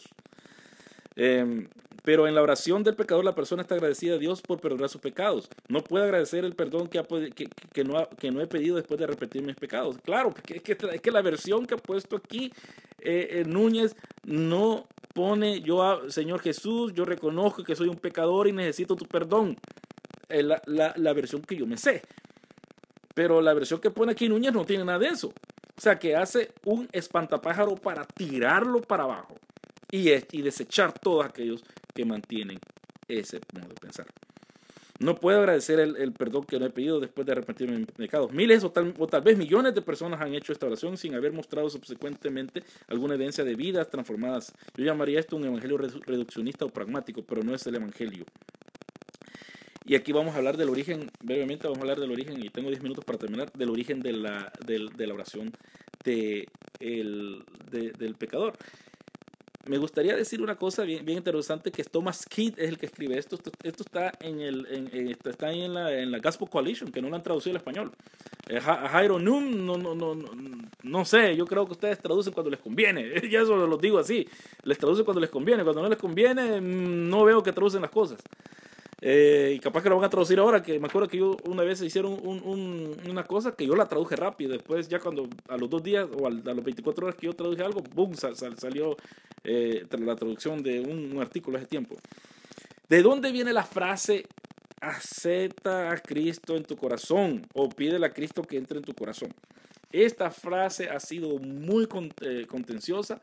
Pero en la oración del pecador la persona está agradecida a Dios por perdonar sus pecados. No puede agradecer el perdón que no he pedido después de arrepentir mis pecados. Claro, porque es que la versión que ha puesto aquí Núñez no pone, Señor Jesús, yo reconozco que soy un pecador y necesito tu perdón. La versión que yo me sé. Pero la versión que pone aquí Núñez no tiene nada de eso. O sea, que hace un espantapájaro para tirarlo para abajo y desechar todos aquellos que mantienen ese modo de pensar. No puedo agradecer el perdón que no he pedido después de arrepentirme de mis pecados. Miles o tal vez millones de personas han hecho esta oración sin haber mostrado subsecuentemente alguna evidencia de vidas transformadas. Yo llamaría esto un evangelio reduccionista o pragmático, pero no es el evangelio. Y aquí vamos a hablar del origen, brevemente vamos a hablar del origen, y tengo 10 minutos para terminar, del origen de la oración del pecador. Me gustaría decir una cosa bien interesante, que Thomas Kidd es el que escribe esto. Esto está está ahí en la Gospel Coalition, que no lo han traducido al español. Jairo Num, no sé, yo creo que ustedes traducen cuando les conviene. Ya eso lo digo así, les traducen cuando les conviene. Cuando no les conviene, no veo que traducen las cosas. Y capaz que lo van a traducir ahora, que me acuerdo que yo una vez hicieron una cosa que yo la traduje rápido. Después ya cuando a los 2 días o a los 24 horas que yo traduje algo, boom, salió la traducción de un artículo hace tiempo. ¿De dónde viene la frase acepta a Cristo en tu corazón o pídele a Cristo que entre en tu corazón? Esta frase ha sido muy contenciosa.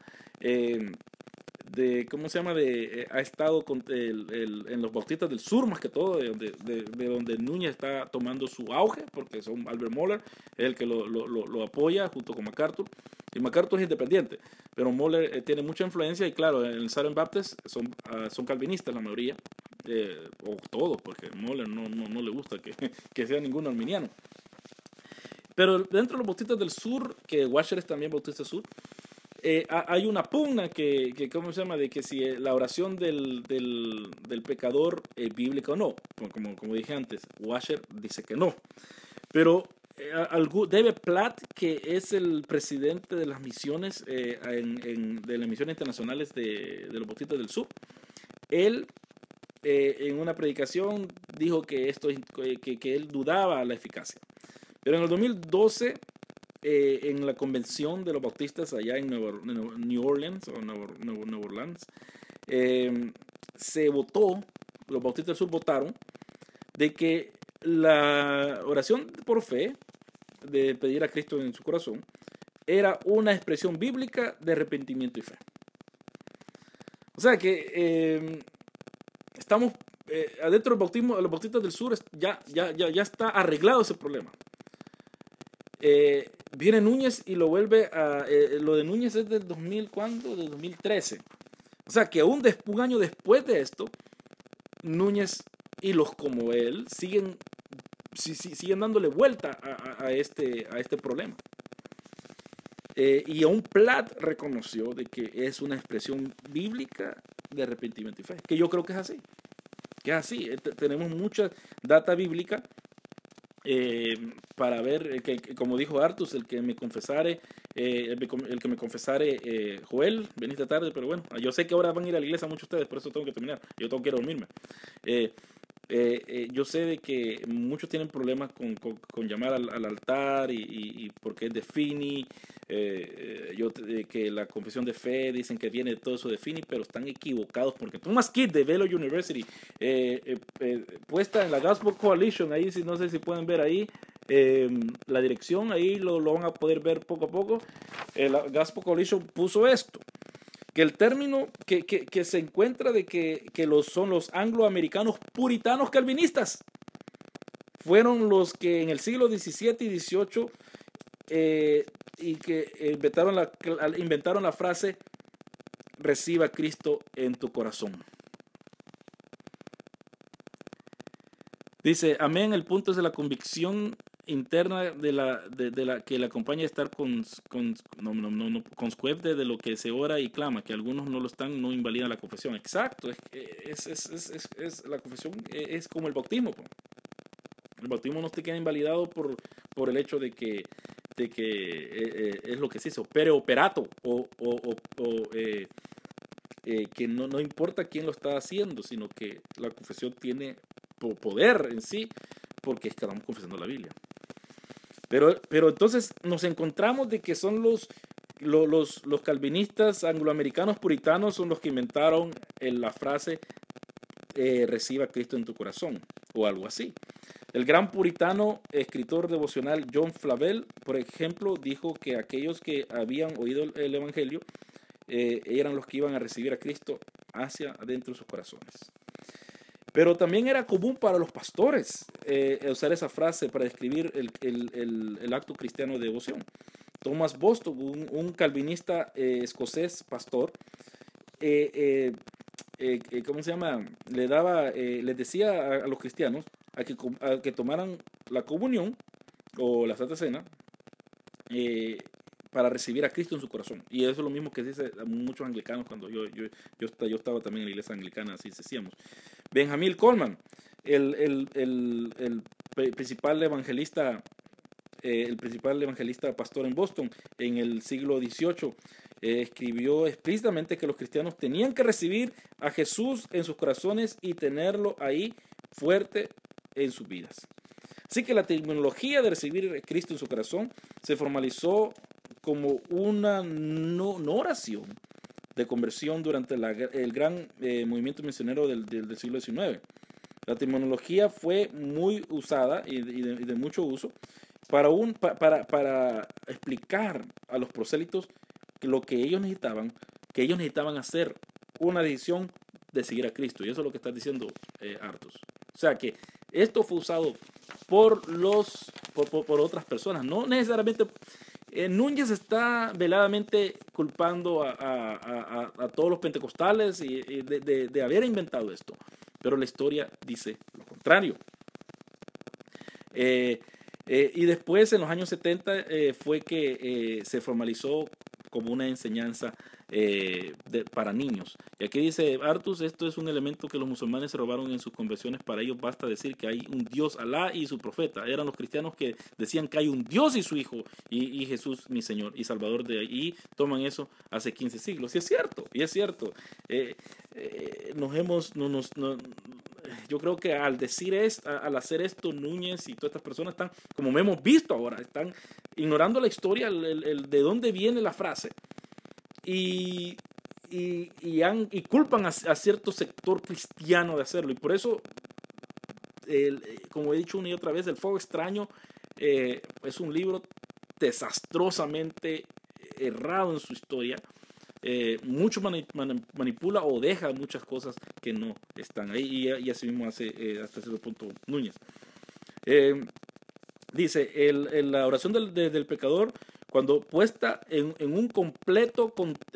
¿Cómo se llama? Ha estado en los bautistas del sur, más que todo, de donde Núñez está tomando su auge, porque son Albert Mohler, es el que lo apoya junto con MacArthur. Y MacArthur es independiente, pero Mohler tiene mucha influencia, y claro, en el Southern Baptist son calvinistas la mayoría, o todos, porque Mohler no le gusta que sea ningún arminiano. Pero dentro de los bautistas del sur, que Washer es también bautista sur, hay una pugna que ¿cómo se llama? De que si la oración del pecador es bíblica o no. Como dije antes, Washer dice que no. Pero David Platt, que es el presidente de las misiones, de las misiones internacionales de los bautistas del sur, él en una predicación dijo que él dudaba la eficacia. Pero en el 2012, en la convención de los bautistas allá en New Orleans, se votó, los bautistas del sur votaron, de que la oración por fe, de pedir a Cristo en su corazón, era una expresión bíblica de arrepentimiento y fe. O sea que estamos adentro del bautismo, de los bautistas del sur, ya está arreglado ese problema. Viene Núñez y lo vuelve a... lo de Núñez es del 2000, ¿cuándo? Del 2013. O sea que un año después de esto, Núñez y los como él siguen dándole vuelta a este problema. Y aún Platt reconoció de que es una expresión bíblica de arrepentimiento y fe, que yo creo que es así. Que es así. Tenemos mucha data bíblica para ver, como dijo Artus, el que me confesare, Joel, veniste tarde, pero bueno, yo sé que ahora van a ir a la iglesia muchos de ustedes, por eso tengo que terminar, yo tengo que ir a dormirme. Yo sé de que muchos tienen problemas con llamar al altar y porque es de Finney, que la confesión de fe dicen que viene de todo eso de Finney, pero están equivocados porque Thomas Kidd de Baylor University, puesta en la Gospel Coalition, ahí no sé si pueden ver ahí la dirección, ahí lo van a poder ver poco a poco. La Gospel Coalition puso esto, que el término que se encuentra de que son los angloamericanos puritanos calvinistas fueron los que en el siglo XVII y XVIII y que inventaron la frase reciba a Cristo en tu corazón. Dice, amén, el punto es de la convicción interna de la que le acompaña a estar conscuente de lo que se ora y clama, que algunos no lo están, no invalidan la confesión. Exacto, la confesión es como el bautismo. El bautismo no te queda invalidado por el hecho de que es lo que se hizo, pereoperato, que no importa quién lo está haciendo, sino que la confesión tiene poder en sí, porque estamos confesando la Biblia. Pero entonces nos encontramos de que son los calvinistas angloamericanos puritanos son los que inventaron la frase reciba a Cristo en tu corazón, o algo así. El gran puritano escritor devocional John Flavel, por ejemplo, dijo que aquellos que habían oído el Evangelio eran los que iban a recibir a Cristo hacia adentro de sus corazones. Pero también era común para los pastores usar esa frase para describir el acto cristiano de devoción. Thomas Boston, un calvinista escocés pastor, ¿cómo se llama? Les decía a los cristianos a que tomaran la comunión o la Santa Cena para recibir a Cristo en su corazón. Y eso es lo mismo que dice a muchos anglicanos cuando yo estaba también en la iglesia anglicana, así decíamos. Benjamin Coleman, el principal evangelista pastor en Boston en el siglo XVIII, escribió explícitamente que los cristianos tenían que recibir a Jesús en sus corazones y tenerlo ahí fuerte en sus vidas. Así que la terminología de recibir a Cristo en su corazón se formalizó como una no oración de conversión durante el gran movimiento misionero del siglo XIX. La terminología fue muy usada y de mucho uso para explicar a los prosélitos lo que ellos necesitaban hacer una decisión de seguir a Cristo. Y eso es lo que está diciendo Artus. O sea que esto fue usado por otras personas, no necesariamente. Núñez está veladamente culpando a todos los pentecostales de haber inventado esto, pero la historia dice lo contrario. Y después, en los años 70, fue que se formalizó como una enseñanza para niños. Y aquí dice Artus, esto es un elemento que los musulmanes se robaron en sus conversiones. Para ellos basta decir que hay un Dios, Alá y su profeta. Eran los cristianos que decían que hay un Dios y su Hijo, y Jesús mi Señor y Salvador de ahí. Toman eso hace 15 siglos. Y es cierto, yo creo que al hacer esto, Núñez y todas estas personas están, como hemos visto ahora, están ignorando la historia, de dónde viene la frase, y culpan a cierto sector cristiano de hacerlo. Y por eso, como he dicho una y otra vez, El Fuego Extraño es un libro desastrosamente errado en su historia. Mucho manipula o deja muchas cosas que no están ahí, y así mismo hace hasta cierto punto Núñez. Dice, la oración del pecador, cuando puesta en un completo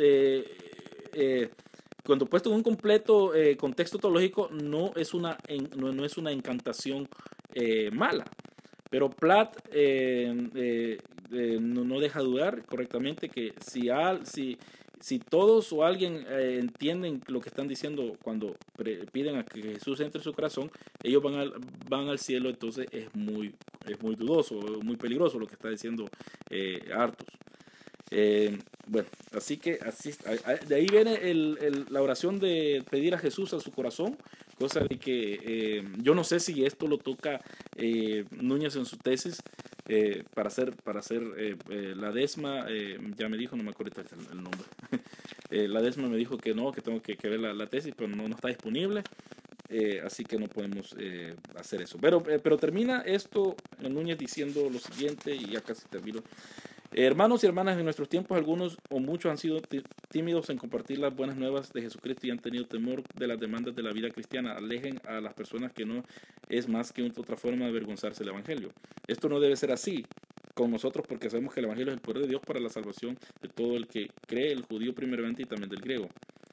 contexto teológico, no es una encantación mala. Pero Platt no deja dudar correctamente que si todos o alguien entienden lo que están diciendo cuando piden a que Jesús entre en su corazón, ellos van al cielo. Entonces es muy dudoso, muy peligroso lo que está diciendo Artus. Bueno, así que de ahí viene la oración de pedir a Jesús a su corazón, cosa de que yo no sé si esto lo toca Núñez en su tesis para hacer la Desma, ya me dijo, no me acuerdo el nombre, la Desma me dijo que no, que tengo que ver la tesis, pero no está disponible. Así que no podemos hacer eso. Pero termina esto Núñez diciendo lo siguiente, y ya casi termino. Hermanos y hermanas, en nuestros tiempos algunos o muchos han sido tímidos en compartir las buenas nuevas de Jesucristo y han tenido temor de las demandas de la vida cristiana. Alejen a las personas que no es más que otra forma de avergonzarse del Evangelio. Esto no debe ser así con nosotros, porque sabemos que el Evangelio es el poder de Dios para la salvación de todo el que cree, el judío primeramente y también del griego.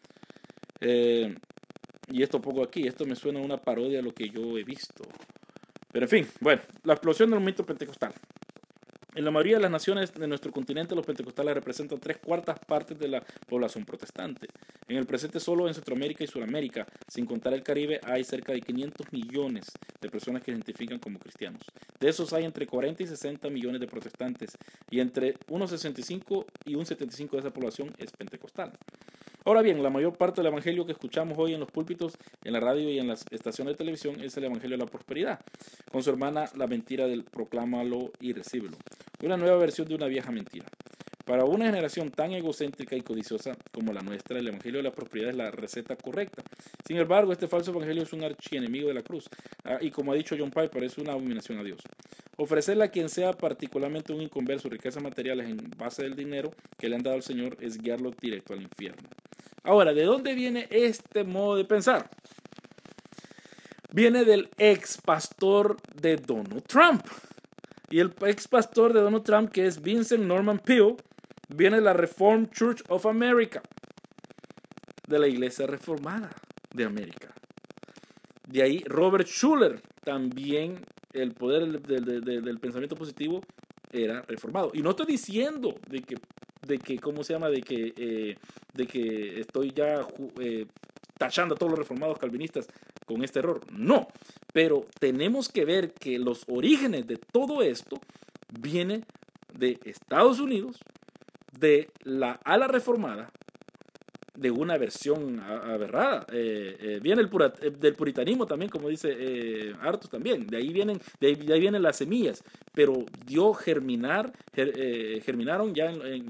Y esto pongo aquí, esto me suena a una parodia a lo que yo he visto. Pero en fin, bueno, la explosión del movimiento pentecostal. En la mayoría de las naciones de nuestro continente, los pentecostales representan 3/4 partes de la población protestante. En el presente, solo en Centroamérica y Sudamérica, sin contar el Caribe, hay cerca de 500 millones de personas que se identifican como cristianos. De esos hay entre 40 y 60 millones de protestantes, y entre unos 65 y un 75 de esa población es pentecostal. Ahora bien, la mayor parte del evangelio que escuchamos hoy en los púlpitos, en la radio y en las estaciones de televisión es el evangelio de la prosperidad, con su hermana la mentira del proclámalo y recíbelo, una nueva versión de una vieja mentira. Para una generación tan egocéntrica y codiciosa como la nuestra, el evangelio de la prosperidad es la receta correcta. Sin embargo, este falso evangelio es un archienemigo de la cruz, y como ha dicho John Piper, es una abominación a Dios. Ofrecerle a quien sea particularmente un inconverso riquezas materiales en base del dinero que le han dado al Señor es guiarlo directo al infierno. Ahora, ¿de dónde viene este modo de pensar? Viene del ex pastor de Donald Trump. Y el ex pastor de Donald Trump, que es Vincent Norman Peale, viene de la Reformed Church of America, de la Iglesia Reformada de América. De ahí Robert Schuller, también el poder del pensamiento positivo era reformado. Y no estoy diciendo de que ¿cómo se llama? De que estoy ya tachando a todos los reformados calvinistas con este error. No, pero tenemos que ver que los orígenes de todo esto vienen de Estados Unidos, de la ala reformada, de una versión aberrada. Viene del puritanismo también, como dice Artus también. De ahí vienen las semillas, pero dio germinaron ya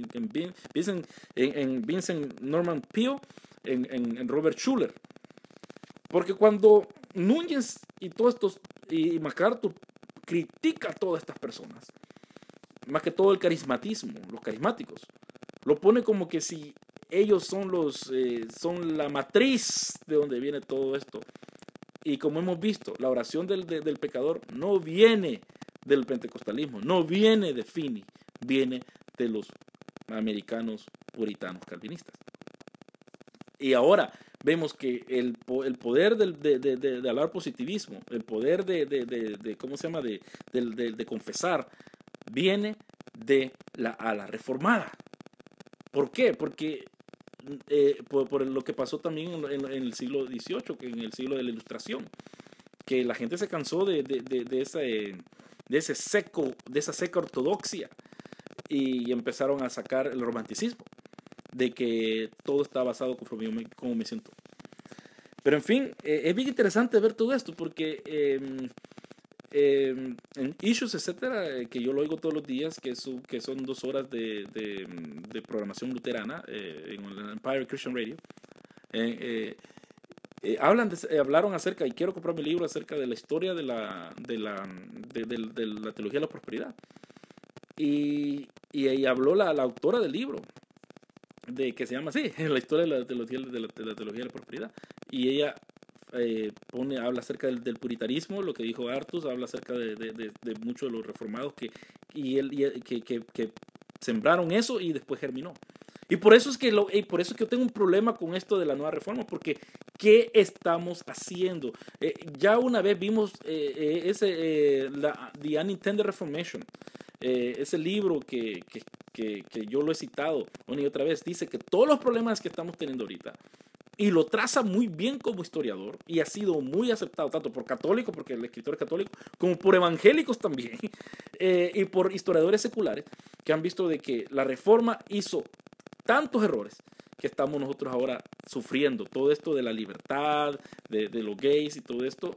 en Vincent Norman Peale, en Robert Schuller. Porque cuando Núñez y todos estos, y MacArthur critica a todas estas personas, más que todo el carismatismo, los carismáticos, lo pone como que si ellos son la matriz de donde viene todo esto. Y como hemos visto, la oración del pecador no viene del pentecostalismo, no viene de Finney, viene de los americanos puritanos calvinistas. Y ahora vemos que el poder de hablar positivismo, el poder ¿cómo se llama? De confesar, viene de la ala reformada. ¿Por qué? Porque por lo que pasó también en el siglo XVIII, en el siglo de la Ilustración, que la gente se cansó de esa seca ortodoxia y empezaron a sacar el romanticismo, de que todo está basado conforme como me siento. Pero en fin, es bien interesante ver todo esto, porque en Issues, etcétera, que yo lo oigo todos los días, que son 2 horas de programación luterana en el Empire Christian Radio, hablaron acerca, y quiero comprar mi libro acerca de la historia de la teología de la prosperidad, y ahí habló la autora del libro, que se llama así, la historia de la teología de la prosperidad, y ella habla acerca del puritanismo, lo que dijo Artus, habla acerca de muchos de los reformados que sembraron eso y después germinó. Y por eso es que yo tengo un problema con esto de la nueva reforma, porque ¿qué estamos haciendo? Ya una vez vimos The Unintended Reformation, ese libro que yo lo he citado una y otra vez, dice que todos los problemas que estamos teniendo ahorita, y lo traza muy bien como historiador, y ha sido muy aceptado tanto por católicos, porque el escritor es católico, como por evangélicos también, y por historiadores seculares, que han visto de que la Reforma hizo tantos errores que estamos nosotros ahora sufriendo. Todo esto de la libertad, de los gays y todo esto,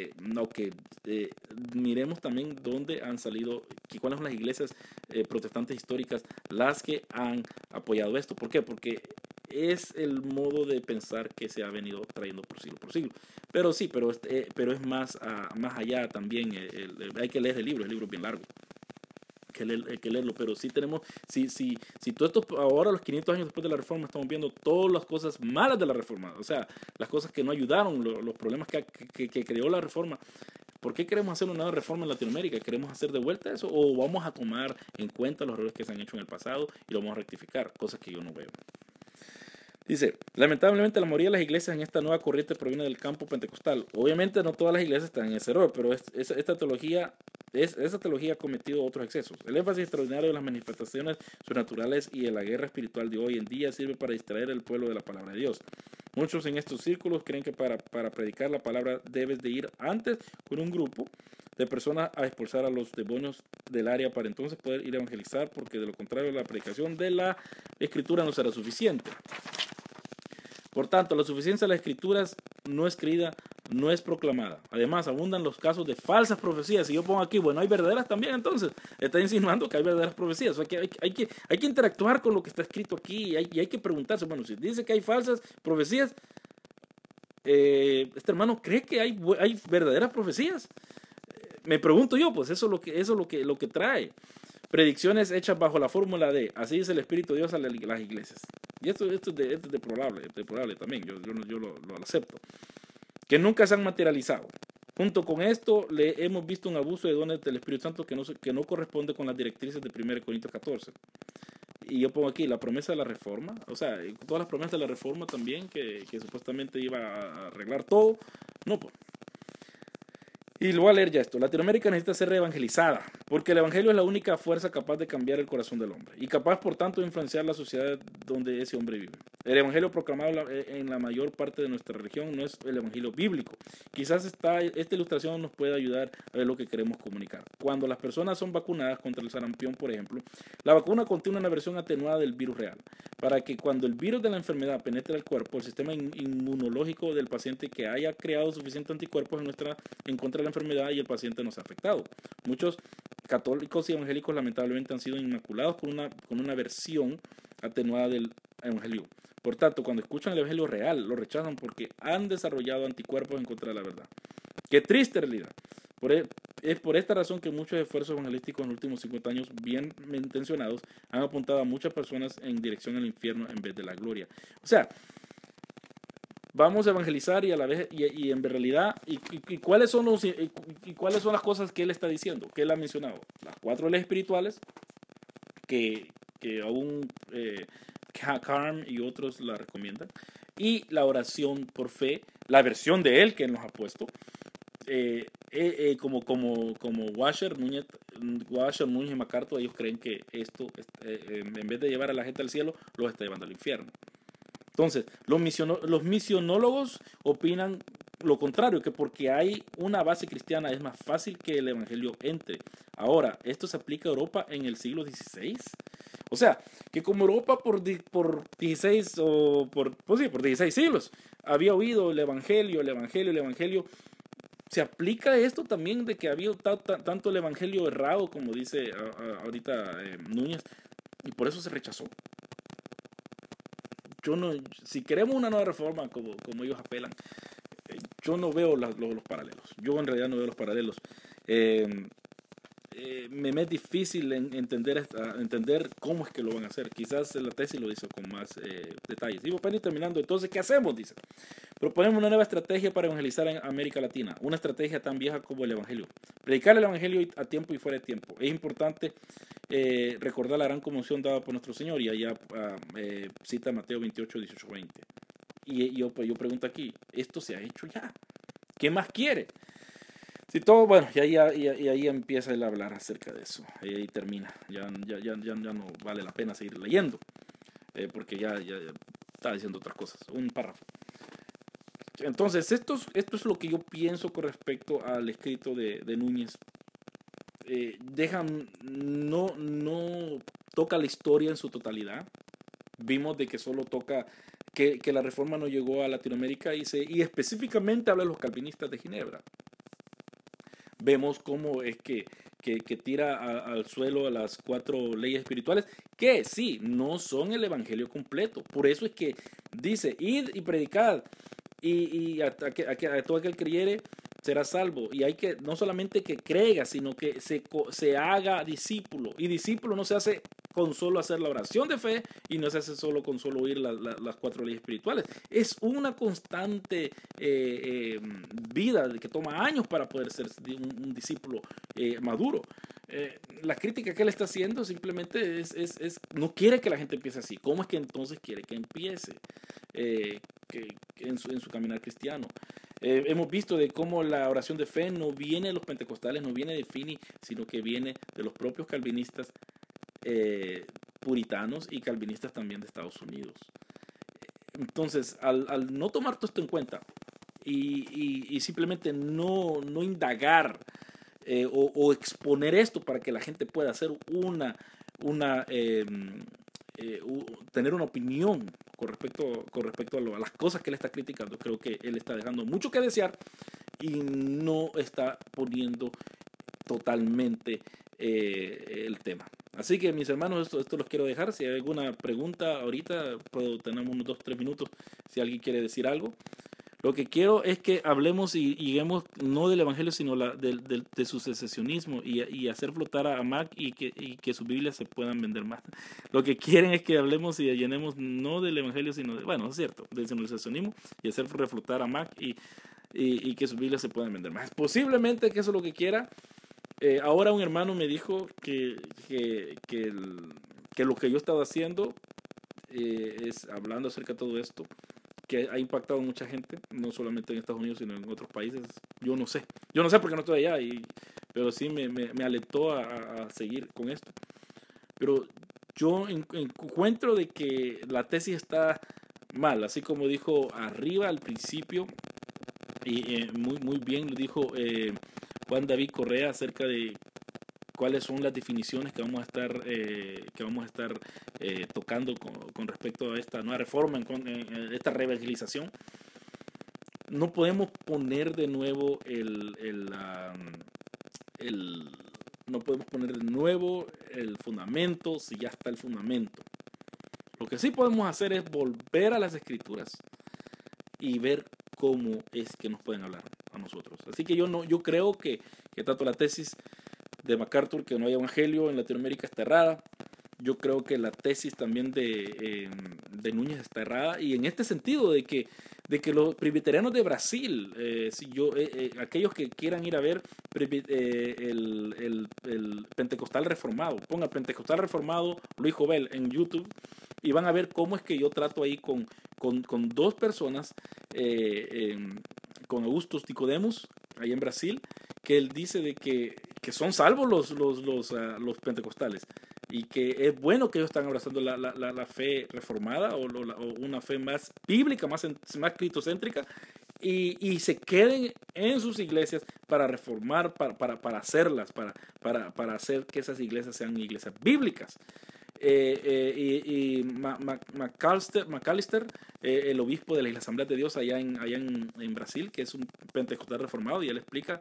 miremos también dónde han salido, cuáles son las iglesias protestantes históricas las que han apoyado esto. ¿Por qué? Porque es el modo de pensar que se ha venido trayendo por siglo. Pero sí, pero es más allá también. Hay que leer el libro es bien largo. Hay que leerlo, pero sí tenemos, si todo esto, ahora los 500 años después de la Reforma, estamos viendo todas las cosas malas de la Reforma, o sea, las cosas que no ayudaron, los problemas que creó la Reforma. ¿Por qué queremos hacer una nueva reforma en Latinoamérica? ¿Queremos hacer de vuelta eso o vamos a tomar en cuenta los errores que se han hecho en el pasado y lo vamos a rectificar? Cosas que yo no veo. Dice, lamentablemente la mayoría de las iglesias en esta nueva corriente proviene del campo pentecostal. Obviamente no todas las iglesias están en ese error, pero esa teología ha cometido otros excesos. El énfasis extraordinario de las manifestaciones sobrenaturales y de la guerra espiritual de hoy en día sirve para distraer al pueblo de la palabra de Dios. Muchos en estos círculos creen que para predicar la palabra debes de ir antes con un grupo de personas a expulsar a los demonios del área para entonces poder ir a evangelizar, porque de lo contrario la predicación de la escritura no será suficiente. Por tanto, la suficiencia de las escrituras no es creída, no es proclamada. Además, abundan los casos de falsas profecías. Si yo pongo aquí, bueno, hay verdaderas también, entonces está insinuando que hay verdaderas profecías. O sea, que hay que interactuar con lo que está escrito aquí y hay que preguntarse, bueno, si dice que hay falsas profecías, este hermano cree que hay verdaderas profecías. Me pregunto yo, pues eso es lo que trae. Predicciones hechas bajo la fórmula de así dice el Espíritu de Dios a las iglesias. Y esto es deplorable también, yo lo acepto. Que nunca se han materializado. Junto con esto, le hemos visto un abuso de dones del Espíritu Santo que no corresponde con las directrices de 1 Corintios 14. Y yo pongo aquí la promesa de la reforma, o sea, todas las promesas de la reforma también, que supuestamente iba a arreglar todo. No, pues. Y lo voy a leer ya esto. Latinoamérica necesita ser reevangelizada, porque el evangelio es la única fuerza capaz de cambiar el corazón del hombre y capaz, por tanto, de influenciar la sociedad donde ese hombre vive. El evangelio proclamado en la mayor parte de nuestra religión no es el evangelio bíblico. Quizás esta ilustración nos pueda ayudar a ver lo que queremos comunicar. Cuando las personas son vacunadas contra el sarampión, por ejemplo, la vacuna contiene una versión atenuada del virus real, para que cuando el virus de la enfermedad penetre el cuerpo, el sistema inmunológico del paciente que haya creado suficientes anticuerpos en contra de la enfermedad y el paciente no se ha afectado. Muchos católicos y evangélicos lamentablemente han sido inmaculados con una versión atenuada del evangelio. Por tanto, cuando escuchan el evangelio real, lo rechazan porque han desarrollado anticuerpos en contra de la verdad. ¡Qué triste realidad! Es por esta razón que muchos esfuerzos evangelísticos en los últimos 50 años, bien intencionados, han apuntado a muchas personas en dirección al infierno en vez de la gloria. O sea, vamos a evangelizar y a la vez y en realidad cuáles son las cosas que él está diciendo, que él ha mencionado. Las 4 leyes espirituales que aún Carm y otros la recomiendan, y la oración por fe, la versión de él que él nos ha puesto, como Washer, Núñez y MacArthur, ellos creen que esto en vez de llevar a la gente al cielo, los está llevando al infierno. Entonces, los misionólogos opinan lo contrario, que porque hay una base cristiana es más fácil que el evangelio entre. Ahora, ¿esto se aplica a Europa en el siglo XVI? O sea, que como Europa por 16 o por 16 siglos había oído el evangelio, ¿se aplica esto también de que había tanto el evangelio errado, como dice ahorita Núñez, y por eso se rechazó? Si queremos una nueva reforma como ellos apelan, yo no veo los paralelos. Yo en realidad no veo los paralelos. Me es difícil entender cómo es que lo van a hacer. Quizás la tesis lo hizo con más detalles. Y para ir terminando, entonces, ¿qué hacemos? Dice. Proponemos una nueva estrategia para evangelizar en América Latina. Una estrategia tan vieja como el evangelio. Predicar el evangelio a tiempo y fuera de tiempo. Es importante recordar la gran conmoción dada por nuestro Señor. Y allá cita Mateo 28, 18, 20. Y yo pregunto aquí, ¿esto se ha hecho ya? ¿Qué más quiere? Sí, todo, bueno, y ahí empieza él a hablar acerca de eso. Y ahí termina. Ya no vale la pena seguir leyendo. Porque ya está diciendo otras cosas. Un párrafo. Entonces, esto es lo que yo pienso con respecto al escrito de Núñez. No toca la historia en su totalidad. Vimos de que solo toca que la reforma no llegó a Latinoamérica y específicamente habla de los calvinistas de Ginebra. Vemos cómo es que tira al suelo a las 4 leyes espirituales, que sí, no son el evangelio completo. Por eso es que dice, id y predicad, y a todo aquel que creyere será salvo. Y hay que, no solamente que crea, sino que se haga discípulo. Y discípulo no se hace con solo hacer la oración de fe y no se hace solo con solo oír las 4 leyes espirituales. Es una constante vida que toma años para poder ser un discípulo maduro. La crítica que él está haciendo simplemente no quiere que la gente empiece así. ¿Cómo es que entonces quiere que empiece en su caminar cristiano? Hemos visto de cómo la oración de fe no viene de los pentecostales, no viene de Finney, sino que viene de los propios calvinistas puritanos y calvinistas también de Estados Unidos. Entonces, al no tomar todo esto en cuenta y simplemente no indagar o exponer esto para que la gente pueda hacer tener una opinión con respecto a las cosas que él está criticando, creo que él está dejando mucho que desear y no está poniendo totalmente el tema. Así que mis hermanos, esto los quiero dejar. Si hay alguna pregunta ahorita, tenemos unos 2-3 minutos si alguien quiere decir algo. Lo que quiero es que hablemos y lleguemos no del evangelio, sino de su secesionismo y hacer flotar a Mac y que sus Biblias se puedan vender más. Lo que quieren es que hablemos y llenemos no del evangelio, sino bueno, es cierto, del secesionismo y hacer reflotar a Mac y que sus Biblias se puedan vender más. Posiblemente que eso es lo que quiera. Ahora un hermano me dijo que lo que yo estaba haciendo es hablando acerca de todo esto, que ha impactado a mucha gente, no solamente en Estados Unidos, sino en otros países. Yo no sé porque no estoy allá, pero sí me alentó a seguir con esto. Pero yo encuentro de que la tesis está mal, así como dijo arriba al principio, y muy bien lo dijo Juan David Correa acerca de cuáles son las definiciones que vamos a estar tocando con respecto a esta nueva reforma, en esta reevangelización. No podemos poner de nuevo no podemos poner de nuevo el fundamento si ya está el fundamento. Lo que sí podemos hacer es volver a las escrituras y ver cómo es que nos pueden hablar a nosotros. Así que yo creo que tanto la tesis de MacArthur, que no hay evangelio en Latinoamérica, está errada. Yo creo que la tesis también de Núñez está errada. Y en este sentido de que los presbiterianos de Brasil, aquellos que quieran ir a ver el Pentecostal Reformado, ponga Pentecostal Reformado Luis Jovel en YouTube y van a ver cómo es que yo trato ahí con 2 personas, con Augusto Nicodemos, ahí en Brasil, que él dice de que son salvos los pentecostales y que es bueno que ellos están abrazando la fe reformada o una fe más bíblica, más cristocéntrica y se queden en sus iglesias para reformar, para hacerlas, para hacer que esas iglesias sean iglesias bíblicas. McAllister, el obispo de la Asamblea de Dios allá en Brasil, que es un pentecostal reformado, y él explica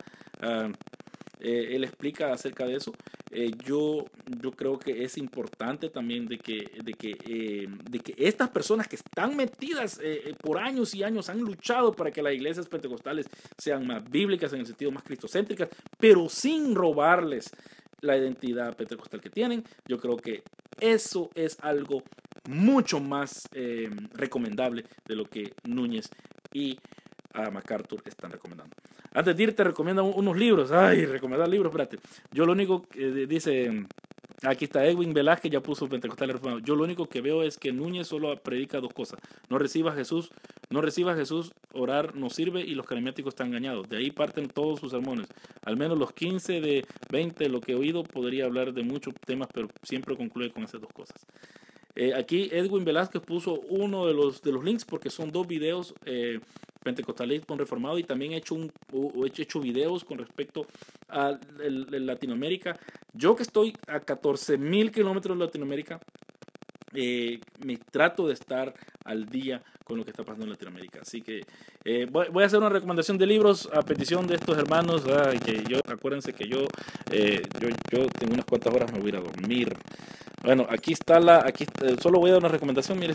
acerca de eso. Yo creo que es importante también de que estas personas que están metidas por años y años han luchado para que las iglesias pentecostales sean más bíblicas, en el sentido más cristocéntricas, pero sin robarles la identidad pentecostal que tienen. Yo creo que eso es algo mucho más recomendable de lo que Núñez y MacArthur están recomendando. Antes de irte, recomiendan unos libros. Ay, recomendar libros, espérate. Yo lo único que dice Aquí está Edwin Velázquez, ya puso Pentecostal Reformado. Yo lo único que veo es que Núñez solo predica dos cosas. No reciba a Jesús, orar no sirve y los carismáticos están engañados. De ahí parten todos sus sermones. Al menos los 15 de 20, lo que he oído, podría hablar de muchos temas, pero siempre concluye con esas dos cosas. Aquí Edwin Velázquez puso uno de los links porque son dos videos, Pentecostalismo Reformado, y también he hecho videos con respecto a Latinoamérica. Yo que estoy a 14,000 kilómetros de Latinoamérica, me trato de estar al día con lo que está pasando en Latinoamérica. Así que voy a hacer una recomendación de libros a petición de estos hermanos. Acuérdense que yo tengo unas cuantas horas, me voy a ir a dormir. Bueno, solo voy a dar una recomendación. Miren,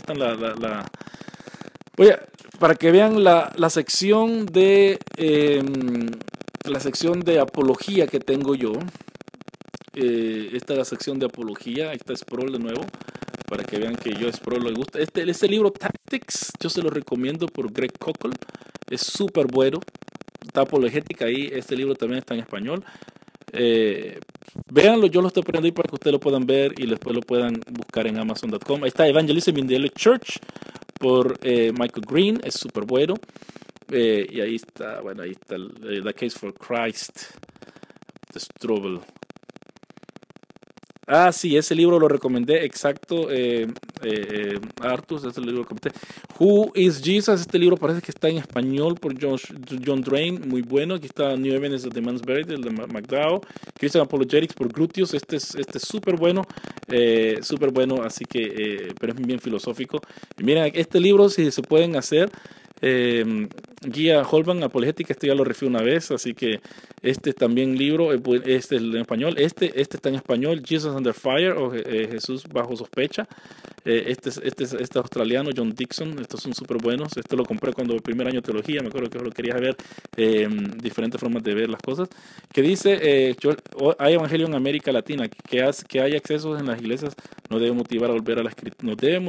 para que vean la sección de apología que tengo yo. Esta es la sección de apología. Ahí está Sproul de nuevo, para que vean que yo a Sproul le gusta. Este libro Tactics, yo se lo recomiendo, por Greg Koukl. Es súper bueno. Está apologética ahí. Este libro también está en español. Véanlo, yo lo estoy poniendo ahí para que ustedes lo puedan ver y después lo puedan buscar en Amazon.com. Ahí está Evangelism in the Early Church por Michael Green, es súper bueno. Y ahí está The Case for Christ de Strobel. Sí, ese libro lo recomendé, exacto. Artus, ese libro lo recomendé. Who is Jesus? Este libro parece que está en español por John Drain, muy bueno. Aquí está New Evidence of the Man's Buried, el de McDowell. Christian Apologetics por Grotius, este es súper bueno, así que, pero es bien filosófico. Y miren, este libro, si se pueden hacer, Guía Holman Apologética, este ya lo refiero una vez, así que este también libro, este es en español, este está en español, Jesus Under Fire, o Jesús bajo sospecha. Este australiano, John Dixon, estos son súper buenos. Este lo compré cuando el primer año de teología, me acuerdo que lo quería ver, diferentes formas de ver las cosas. Que dice, hay evangelio en América Latina, que haya excesos en las iglesias no debe motivar a volver a la escritura,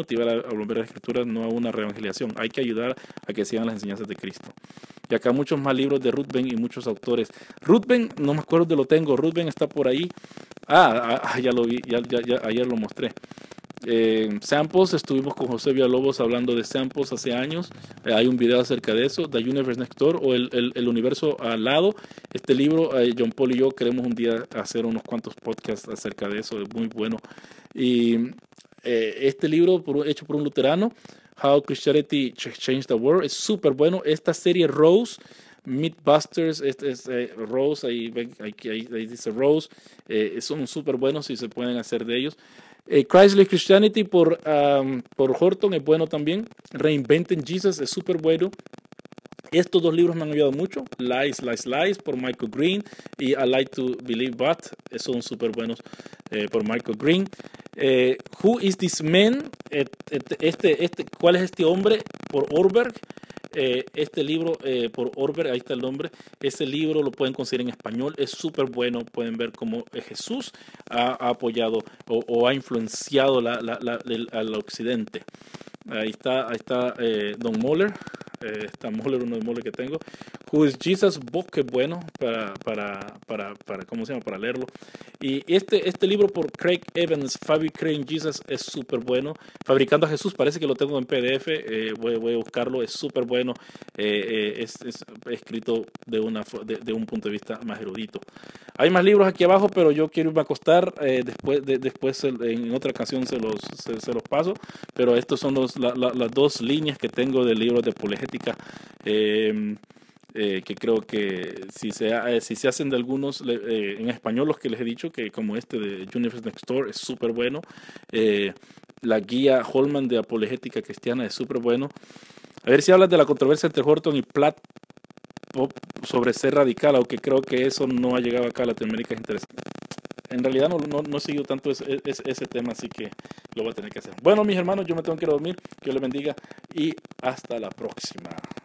no a una reevangelización. Hay que ayudar a que sigan las enseñanzas de Cristo. Y acá muchos más libros de Ruthven y muchos autores. Ruthven, no me acuerdo de lo tengo, Ruthven está por ahí. Ya lo vi, ya ayer lo mostré. Samples, estuvimos con José Villalobos hablando de samples hace años. Hay un video acerca de eso, The Universe Next Door, o el universo al lado. Este libro, John Paul y yo queremos un día hacer unos cuantos podcasts acerca de eso, es muy bueno. Y este libro hecho por un luterano, How Christianity Changed the World, es súper bueno. Esta serie Rose, Mythbusters, Rose, ahí dice Rose, son súper buenos si se pueden hacer de ellos. Christless Christianity por Horton es bueno también. Reinventing Jesus es súper bueno. Estos dos libros me han ayudado mucho. Lies, Lies, Lies por Michael Green y I Like to Believe But son súper buenos por Michael Green. Who is this man? ¿Cuál es este hombre? Por Orberg. Este libro por Orberg, ahí está el nombre. Ese libro lo pueden conseguir en español, es súper bueno. Pueden ver cómo Jesús ha apoyado o ha influenciado al occidente. Ahí está Don Moller. Está Moller, uno de Moller que tengo. Who is Jesus? Book, que bueno ¿cómo se llama? Para leerlo. Y este libro por Craig Evans, Fabricating Jesus, es súper bueno. Fabricando a Jesús, parece que lo tengo en PDF. Voy a buscarlo, es súper bueno. Es escrito de un punto de vista más erudito. Hay más libros aquí abajo, pero yo quiero irme a acostar. Después en otra ocasión se los paso. Pero estos son las dos líneas que tengo de libros de apologética. Que creo que si se hacen de algunos en español, los que les he dicho, que como este de Universe Next Door es súper bueno. La guía Holman de apologética cristiana es súper bueno. A ver si hablas de la controversia entre Horton y Platt sobre ser radical, aunque creo que eso no ha llegado acá a Latinoamérica, es interesante. En realidad no he seguido tanto ese tema, así que lo voy a tener que hacer. Bueno, mis hermanos, yo me tengo que ir a dormir. Que Dios les bendiga y hasta la próxima.